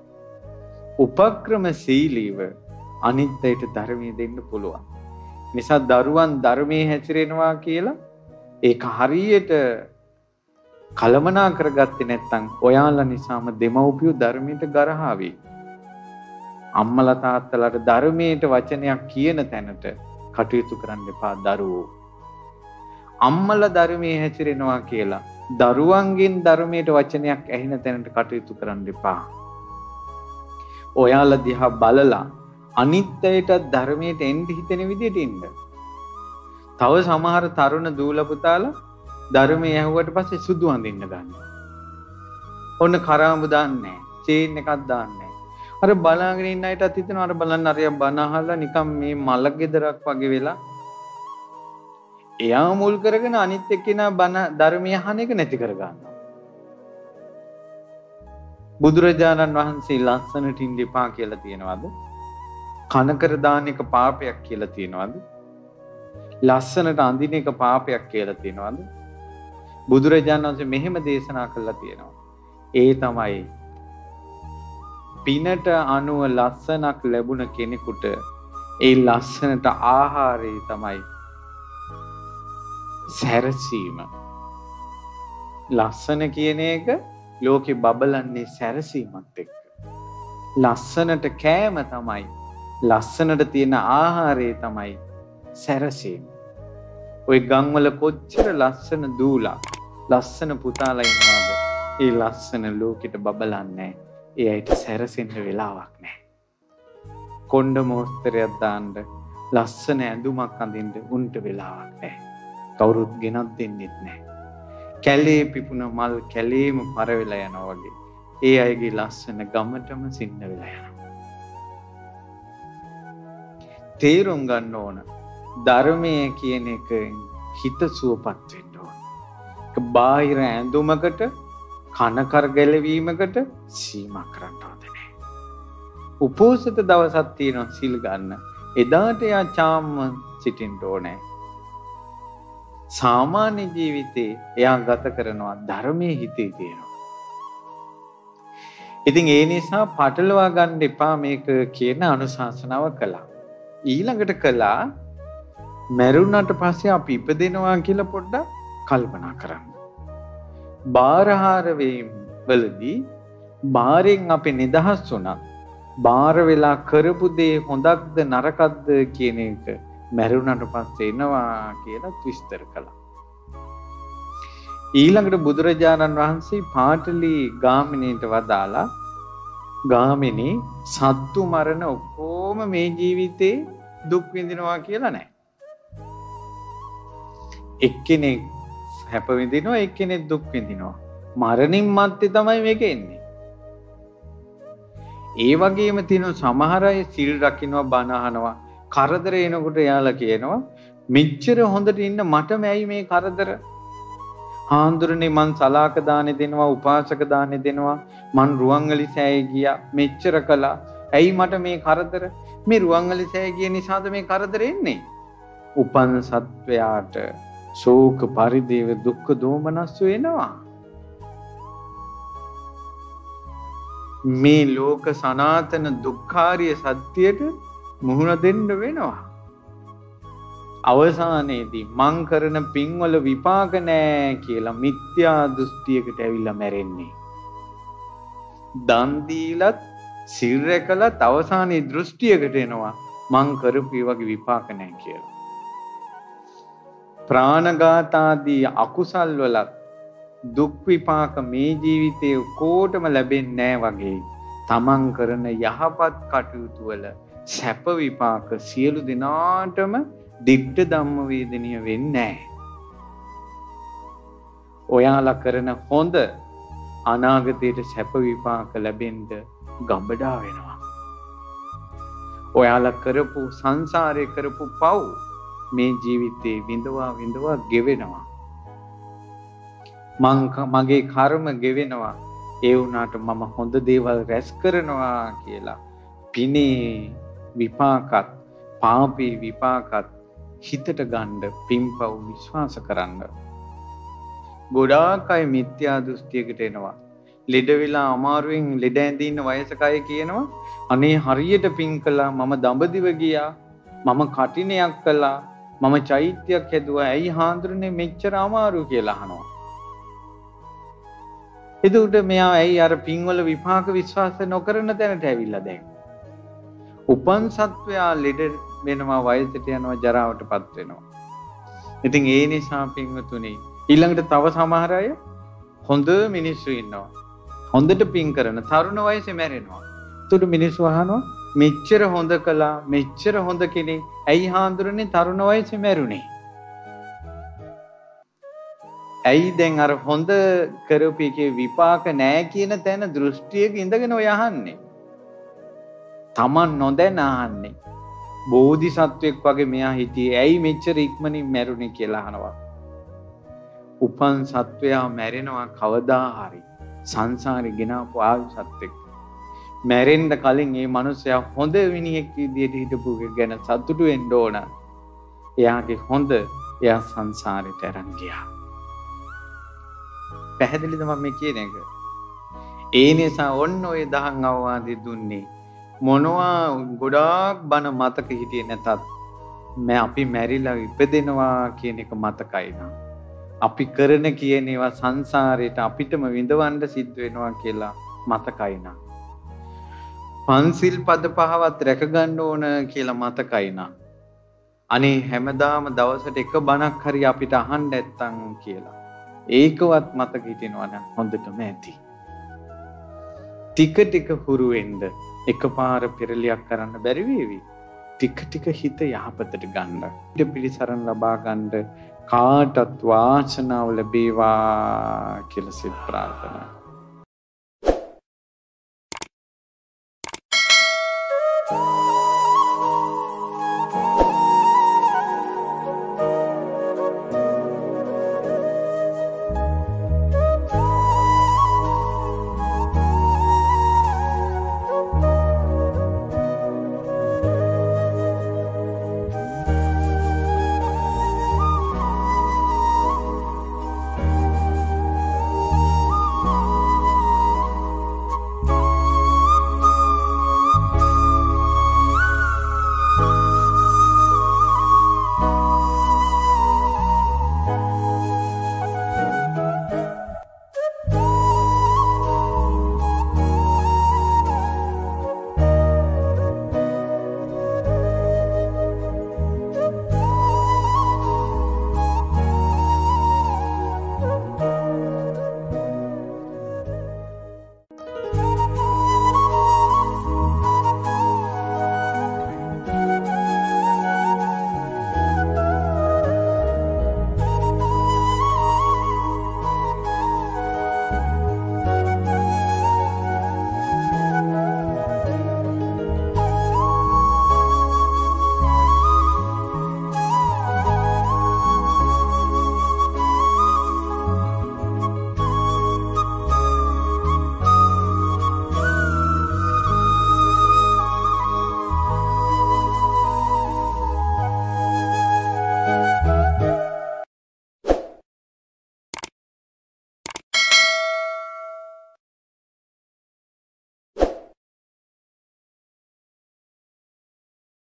උපක්‍රමශීලීව අනිත්‍යයට ධර්මයේ දෙන්න පුළුවන්. නිසා දරුවන් ධර්මයේ හැසිරෙනවා කියලා ඒක හරියට කලමනා කරගත්තේ නැත්නම් ඔයාලා නිසාම දෙමව්පියෝ ධර්මයට ගරහාවි. අම්මලා තාත්තලාට ධර්මයට වචනයක් කියන තැනට කටයුතු කරන්න එපා දරුවෝ. අම්මලා ධර්මයේ හැසිරෙනවා කියලා දරුවන්ගෙන් ධර්මයට වචනයක් ඇහෙන තැනට කටයුතු කරන්න එපා. ඔයාලා දිහා බලලා අනිත්‍යයට ධර්මයට එන්න හිතෙන විදිහට ඉන්න. තව සමහර තරුණ දූල පුතාලා ධර්මයේ ඇහුවට පස්සේ සුදු අඳින්න ගන්නවා. ඔන්න කරාඹු දාන්නේ නැහැ. චේන් එකක් දාන්නේ නැහැ. අර බලාගෙන ඉන්න අයටත් හිතෙනවා අර බලන්න අරයා බණ අහලා නිකන් මේ මල ගෙදරක් වගේ වෙලා එයා මුල් කරගෙන අනිත් එක්කෙනා බණ ධර්මය අහන එක නැති කර ගන්නවා. බුදුරජාණන් වහන්සේ ලස්සනට ඉන්න එපා කියලා තියෙනවද? කනකර දාන එක පාපයක් කියලා තියෙනවද? ලස්සනට අඳින එක පාපයක් කියලා තියෙනවද? බුදුරජාණන් වහන්සේ මෙහෙම දේශනා කළා තියෙනවා. ඒ තමයි පිනට අනුව ලස්සනක් ලැබුණ කෙනෙකුට ඒ ලස්සනට ආහාරය තමයි සැරසීම. ලස්සන කියන එක ලෝකෙ බබලන්නේ සැරසීමත් එක්ක. ලස්සනට කෑම තමයි ලස්සනට තියෙන ආහාරය තමයි සැරසීම. ওই ගම්වල කොච්චර ලස්සන දූලා ලස්සන පුතාලා ඉන්නවද? ඒ ලස්සන ලෝකෙට බබලන්නේ. ඒ අයට සැරසෙන්න වෙලාවක් නැහැ. කොණ්ඩ මොස්තරයක් දාන්න ලස්සන ඇඳුමක් අඳින්න උන්ට වෙලාවක් නැහැ. කවුරුත් ගෙනත් දෙන්නෙත් නැහැ. කැලේ පිපුණ මල් කැලේම පර වෙලා යනවා වගේ. ඒ අයගේ ලස්සන ගමටම සින්න වෙලා යනවා. තේරුම් ගන්න ඕන ධර්මය කියන එක හිත සුවපත් වෙන්න ඕන. ඒක බාහිර ඇඳුමකට කනකර ගැලවීමකට සීමා කරන්න ඕනේ නැහැ. උපෝසත දවසක් තියෙනවා සිල් ගන්න. එදාට යා චාම්ම සිටින්න ඕනේ. සාමාන්‍ය ජීවිතේ එයා ගත කරනවා ධර්මයේ හිතේ තියෙනවා. ඉතින් ඒ නිසා පටලවා ගන්න එපා මේක කියන අනුශාසනාව කළා. ඊළඟට කළා මරුණට පස්සේ අපි ඉපදෙනවා කියලා පොඩ්ඩක් කල්පනා කරන්න. බාරහාර වේවලදී බාරෙන් අපි නිදහස් වුණා. බාර වෙලා කරපු දේ හොඳක්ද නරකක්ද කියන එක මරුණට පස්සේ එනවා කියලා විස්තර කළා. ඊළඟට බුදුරජාණන් වහන්සේ පාටලි ගාමිණීට වදාලා ගාමිණී සත්තු මරණ ඔක්කොම මේ ජීවිතේ දුක් විඳිනවා කියලා නෑ. එක්කෙනෙක් හැප විඳිනවා එක්කෙනෙක් දුක් විඳිනවා. මරණින් මත්තේ තමයි මේක එන්නේ. ඒ වගේම තියෙන සමහර අය සිල් රකින්නවා බණ අහනවා කරදර එනකොට එයාලා කියනවා මෙච්චර හොඳට ඉන්න මට ඇයි මේ කරදර? හාමුදුරනේ මං සලාක දානෙ දෙනවා උපාසක දානෙ දෙනවා මං රුවන්වැලි සෑය ගියා මෙච්චර කළා ඇයි මට මේ කරදර? මේ රුවන්වැලි සෑය ගිය නිසාද මේ කරදර එන්නේ? උපන් සත්වයාට ශෝක පරිදේව දුක්ඛ දෝමනස් වෙනවා. මේ ලෝක සනාතන දුක්ඛාරිය සත්‍යයට මුහුණ දෙන්න වෙනවා. අවසානයේදී මං කරන පින්වල විපාක නෑ කියලා මිත්‍යා දෘෂ්ටියකට ඇවිල්ලා මැරෙන්නේ. දන් දීලත් සිල් රැකලත් අවසානයේ දෘෂ්ටියකට එනවා මං කරපු වගේ විපාක නෑ කියලා. ප්‍රාණඝාත ආදී අකුසල් වලත් දුක් විපාක මේ ජීවිතේ කොටම ලැබෙන්නේ නෑ වගේ තමන් කරන යහපත් කටයුතු වල සැප විපාක සියලු දිනාටම දිට්ඨ ධම්ම වේදනීය වෙන්නේ නැහැ. ඔයාලා කරන හොඳ අනාගතයේ සැප විපාක ලැබෙන්න ගබඩා වෙනවා. ඔයාලා කරපු සංසාරේ කරපු පව් මේ ජීවිතේ විඳවා ගෙවෙනවා. මගේ කර්ම ගෙවෙනවා. ඒ වුණාට මම හොඳ දේවල් රැස් කරනවා කියලා පිනේ විපාකත් පාපේ විපාකත් හිතට ගන්න පින්පව් විශ්වාස කරන්න. ගොඩාක් අය මිත්‍යා දෘෂ්ටියකට එනවා. ලෙඩ වෙලා අමාරුවෙන් ලෙඩ ඇඳී ඉන්න වයසක අය කියනවා අනේ හරියට පින් කළා මම දඹදිව ගියා මම කටිනයක් කළා මම චෛත්‍යයක් හැදුවා ඇයි හාඳුරන්නේ මෙච්චර අමාරු කියලා අහනවා. එතකොට මෙයා ඇයි අර පින්වල විපාක විශ්වාස නොකරන තැනට ඇවිල්ලා දැන් උපන් සත්වයා ලෙඩ වෙනවා වයසට යනවා ජරාවටපත් වෙනවා. ඉතින් ඒ නිසා පින්වතුනි ඊළඟට තව සමහර අය හොඳ මිනිස්සු ඉන්නවා. හොඳට පින් කරන තරුණ වයසේ මැරෙනවා. එතකොට මිනිස්සු අහනවා මෙච්චර හොඳ කළා මෙච්චර හොඳ කෙනෙක් ඇයි හාඳුරන්නේ තරුණ වයසේ මැරුණේ? ඇයි දැන් අර හොඳ කරපු එකේ විපාක නැහැ කියන තැන දෘෂ්ටියක ඉඳගෙන ඔය අහන්නේ? තමන් නොදැන අහන්නේ. බෝධිසත්වෙක් වගේ මෙයා හිටියේ ඇයි මෙච්චර ඉක්මනින් මැරුණේ කියලා අහනවා. උපන් සත්වයා මැරෙනවා කවදා හරි සංසාරේ ගෙනාපු ආයුෂත් එක්ක. මැරෙන්න කලින් මේ මිනිසයා හොඳ මිනිහෙක් විදියට හිටපු ගැන සතුටු වෙන්න ඕන. එයාගේ හොඳ එයා සංසාරේට අරන් ගියා. පැහැදිලිද මම මේ කියන එක? ඒ නිසා ඔන්න ඔය දහම් අවවාදෙ දුන්නේ මොනවා ගොඩාක් බණ මතක හිටියේ නැතත් අපි මැරිලා ඉපදෙනවා කියන එක මතකයි නා. අපි කරන කියන ඒවා සංසාරේට අපිටම විඳවන්න සිද්ධ වෙනවා කියලා මතකයි නා. පන්සිල් පද පහවත් රැක ගන්න ඕන කියලා මතකයි නා. අනේ හැමදාම දවසට එක බණක් හරි අපිට අහන්න නැත්තම් කියලා. ඒකවත් මතක හිටිනවා නම් හොඳටම ඇති. ටික ටික හුරු වෙන්න එකපාර පෙරලියක් කරන්න බැරි වේවි. ටික ටික හිත යහපතට ගන්න. ඊට පිළිසරණ ලබා ගන්න කාටත් වාසනාව ලැබේවා කියලා සිත ප්‍රාර්ථනා.